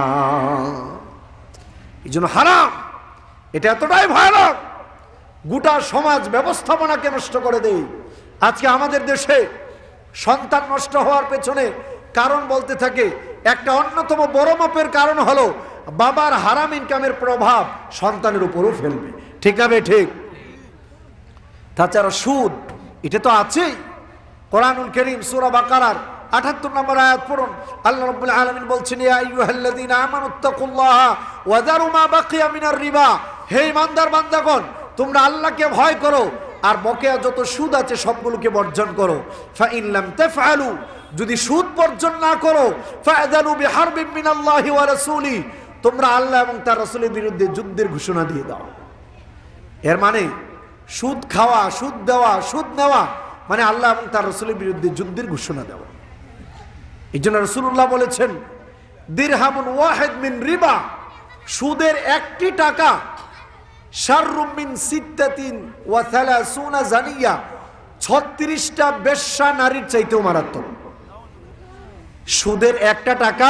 A: এই জন্য হারাম এটা এতটাই ভয়ানক, গোটা সমাজ ব্যবস্থাপনাকে নষ্ট করে দেয়। আজকে আমাদের দেশে সন্তান নষ্ট হওয়ার পেছনে কারণ বলতে থাকে, একটা অন্যতম বড় মাপের কারণ হলো বাবার হারাম ইনকামের প্রভাব সন্তানের উপরও ফেলবে। ঠিক না ভাই? ঠিক। তাছাড়া সুদ, এটা তো আছেই। কোরআনুল কারীম সূরা বাকারার ৭৮ নম্বর আয়াত পড়ুন। আল্লাহ রাব্বুল আলামিন বলছেন, ইয়া আইয়ুহাল্লাযীনা আমানুত্তাকুল্লাহা ওয়া যারু মা বাকিয়া মিনার রিবা। হে ঈমানদার বান্দাগণ, তোমরা আল্লাহকে ভয় করো আর বকেয়া যত সুদ আছে সবগুলোকে বর্জন করো। ফাইন লাম তাফআলু, যদি সুদ বর্জন না করো, ফাআযানু বিহারবিন মিনাল্লাহি ওয়া রাসূলি, তোমরা আল্লাহ এবং তার রাসূলের বিরুদ্ধে যুদ্ধের ঘোষণা দিয়ে দাও। এর মানে সুদ খাওয়া, সুদ দেওয়া, সুদ নেওয়া মানে আল্লাহ এবং তার রাসূলের বিরুদ্ধে যুদ্ধের ঘোষণা দেওয়া। এই জন্য রাসূলুল্লাহ বলেছেন, দিরহামুন ওয়াহিদ মিন রিবা, সুদের একটি টাকা শাররুম মিন সিত্তাতিন ওয়া সালাসুনা জানিয়া, 36টা বেশ্যা নারীর চাইতেও মারাত্মক। সুদের একটা টাকা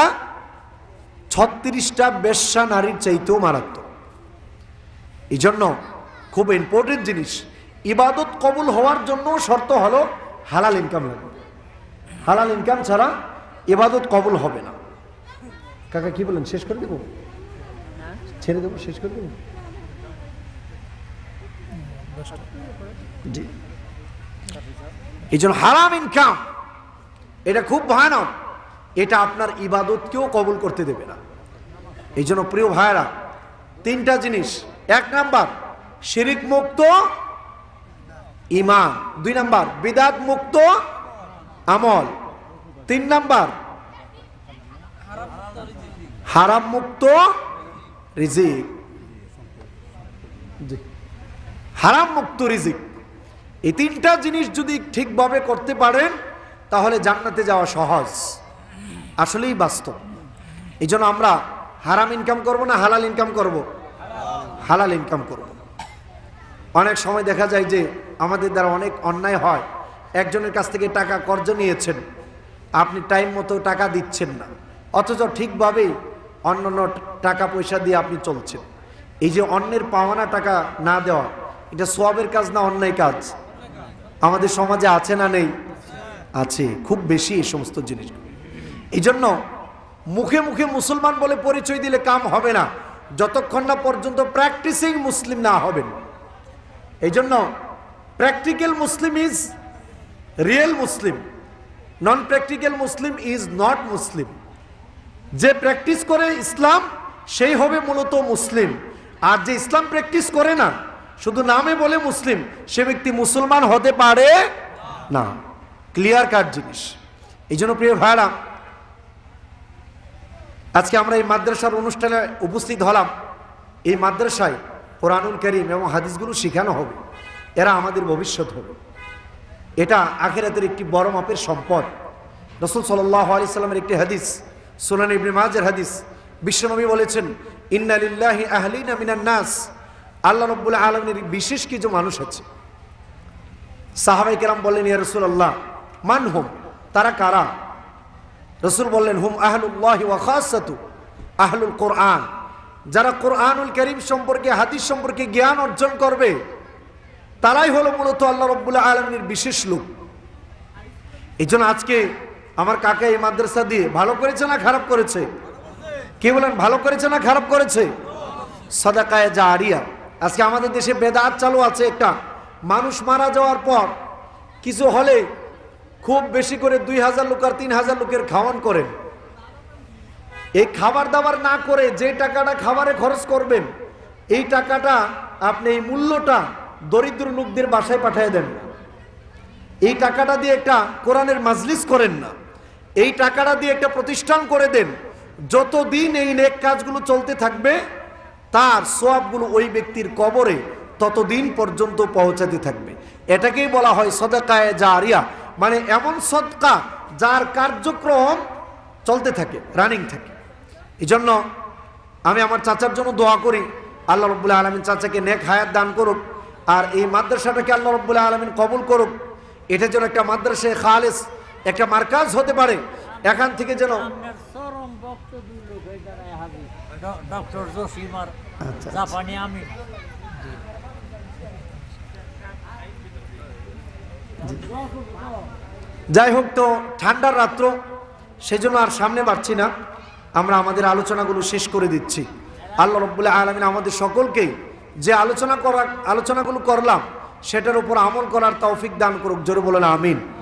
A: 36টা বেশ্যা নারীর চাইতেও মারাত্মক। এই জন্য খুব ইম্পর্টেন্ট জিনিস, ইবাদত কবুল হওয়ার জন্য শর্ত হলো হালাল ইনকাম লাগবে। হালাল ইনকাম ছাড়া ইবাদত কবুল হবে না। কাকা কি বলেন, শেষ করে দেবো? ছেড়ে দেবো, শেষ করে দেবো? জি। এই জন্য হারাম ইনকাম এটা খুব ভয়ানক, এটা আপনার ইবাদতকেও কবুল করতে দেবে না। এই জন্য প্রিয় ভাইরা, 3টা জিনিস। 1 নাম্বার শিরিক মুক্ত ঈমান, 2 নাম্বার বিদআত মুক্ত আমল, 3 নাম্বার হারাম মুক্ত রিজিক। হারাম মুক্ত রিজিক, এই 3টা জিনিস যদি ঠিকভাবে করতে পারেন তাহলে জান্নাতে যাওয়া সহজ, আসলেই বাস্তব। এই জন্য আমরা হারাম ইনকাম করব না হালাল ইনকাম করব? হালাল ইনকাম করব। অনেক সময় দেখা যায় যে আমাদের দ্বারা অনেক অন্যায় হয়। একজনের কাছ থেকে টাকা কর্জ নিয়েছেন, আপনি টাইম মতো টাকা দিচ্ছেন না, অথচ ঠিকভাবেই অন্যান্য টাকা পয়সা দিয়ে আপনি চলছেন। এই যে অন্যের পাওনা টাকা না দেওয়া, এটা সওয়াবের কাজ না অন্যায় কাজ? আমাদের সমাজে আছে না নেই? আছে, খুব বেশি এই সমস্ত জিনিসগুলো। এই জন্য মুখে মুখে মুসলমান বলে পরিচয় দিলে কাম হবে না, যতক্ষণ না পর্যন্ত প্র্যাকটিসিং মুসলিম না হবেন। এই জন্য practical Muslim is real Muslim, non practical Muslim is not Muslim. যে প্র্যাকটিস করে ইসলাম সেই হবে মূলত মুসলিম, আর যে ইসলাম প্র্যাকটিস করে না, শুধু নামে বলে মুসলিম, সে ব্যক্তি মুসলমান হতে পারে না। ক্লিয়ার কাট জিনিস। এই জন্য প্রিয় ভাইরা, আজকে আমরা এই মাদ্রাসার অনুষ্ঠানে উপস্থিত হলাম। এই মাদ্রাসায় কোরআনুল কারীম এবং হাদিসগুলো শেখানো হবে, এরা আমাদের ভবিষ্যৎ হবে। এটা আখিরাতের একটি বড় মাপের সম্পদ। রাসূল সাল্লাল্লাহু আলাইহি সাল্লামের একটি হাদিস, সুনান ইবনে মাজার হাদিস, বিশ্বনবী বলেছেন, ইন্না লিল্লাহি আহলিনা মিনান নাস, আল্লাহ রাব্বুল আলামিনের বিশেষ কিছু মানুষ আছে। সাহাবায়ে কেরাম বললেন, ইয়া রাসূলুল্লাহ মান হুম, তারা কারা? রাসূল বললেন, হুম আহলুল্লাহি ওয়া খাসাতু, আহলুল কোরআন, যারা কোরআনুল কারীম সম্পর্কে, হাদিস সম্পর্কে জ্ঞান অর্জন করবে, তারাই হলো মূলত আল্লাহ রাব্বুল আলামিনের বিশেষ লোক। এই জন্য আজকে আমার কাকা এই মাদ্রাসা দিয়ে ভালো করেছে না খারাপ করেছে? কে বলেন, ভালো করেছে না খারাপ করেছে? সাদাকায়ে জারিয়া। আজকে আমাদের দেশে বেদাত চালু আছে একটা, মানুষ মারা যাওয়ার পর কিছু হলে খুব বেশি করে 2000 লোক আর 3000 লোকের খাওয়ান করেন। এই খাবার দাবার না করে যে টাকাটা খাবারে খরচ করবেন, এই টাকাটা আপনি, এই মূল্যটা দরিদ্র লোকদের বাসায় পাঠিয়ে দেন। এই টাকাটা দিয়ে একটা কোরআনের মাজলিস করেন না, এই টাকাটা দিয়ে একটা প্রতিষ্ঠান করে দেন। যতদিন এই নেক কাজগুলো চলতে থাকবে, তার সওয়াবগুলো ওই ব্যক্তির কবরে ততদিন পর্যন্ত পৌঁছাতে থাকবে। এটাকেই বলা হয় সাদাকায়ে জারিয়া, মানে এমন সদকা যার কার্যক্রম চলতে থাকে, রানিং থাকে। এই জন্য আমি আমার চাচার জন্য দোয়া করি, আল্লাহ রাব্বুল আলামিন চাচাকে নেক হায়াত দান করুক, আর এই মাদ্রাসাটাকে আল্লাহ রাব্বুল আলামিন কবুল করুক। এটা যেন একটা মাদ্রাসায়ে খালেস, একটা মার্কাজ হতে পারে। এখান থেকে যেন
C: চরম ভক্ত দুই লোক হয়ে দাঁড়ায় হাজির, ডক্টর জসিম আর
A: আচ্ছা,
C: জাপানি আমিন।
A: যাই হোক, তো ঠান্ডার রাত্র, সেজন্য আর সামনে বাড়ছি না, আমরা আমাদের আলোচনাগুলো শেষ করে দিচ্ছি। আল্লাহ রাব্বুল আলামিন আমাদের সকলকেই যে আলোচনাগুলো করলাম সেটার উপর আমল করার তৌফিক দান করুক। জোরে বলেন আমিন।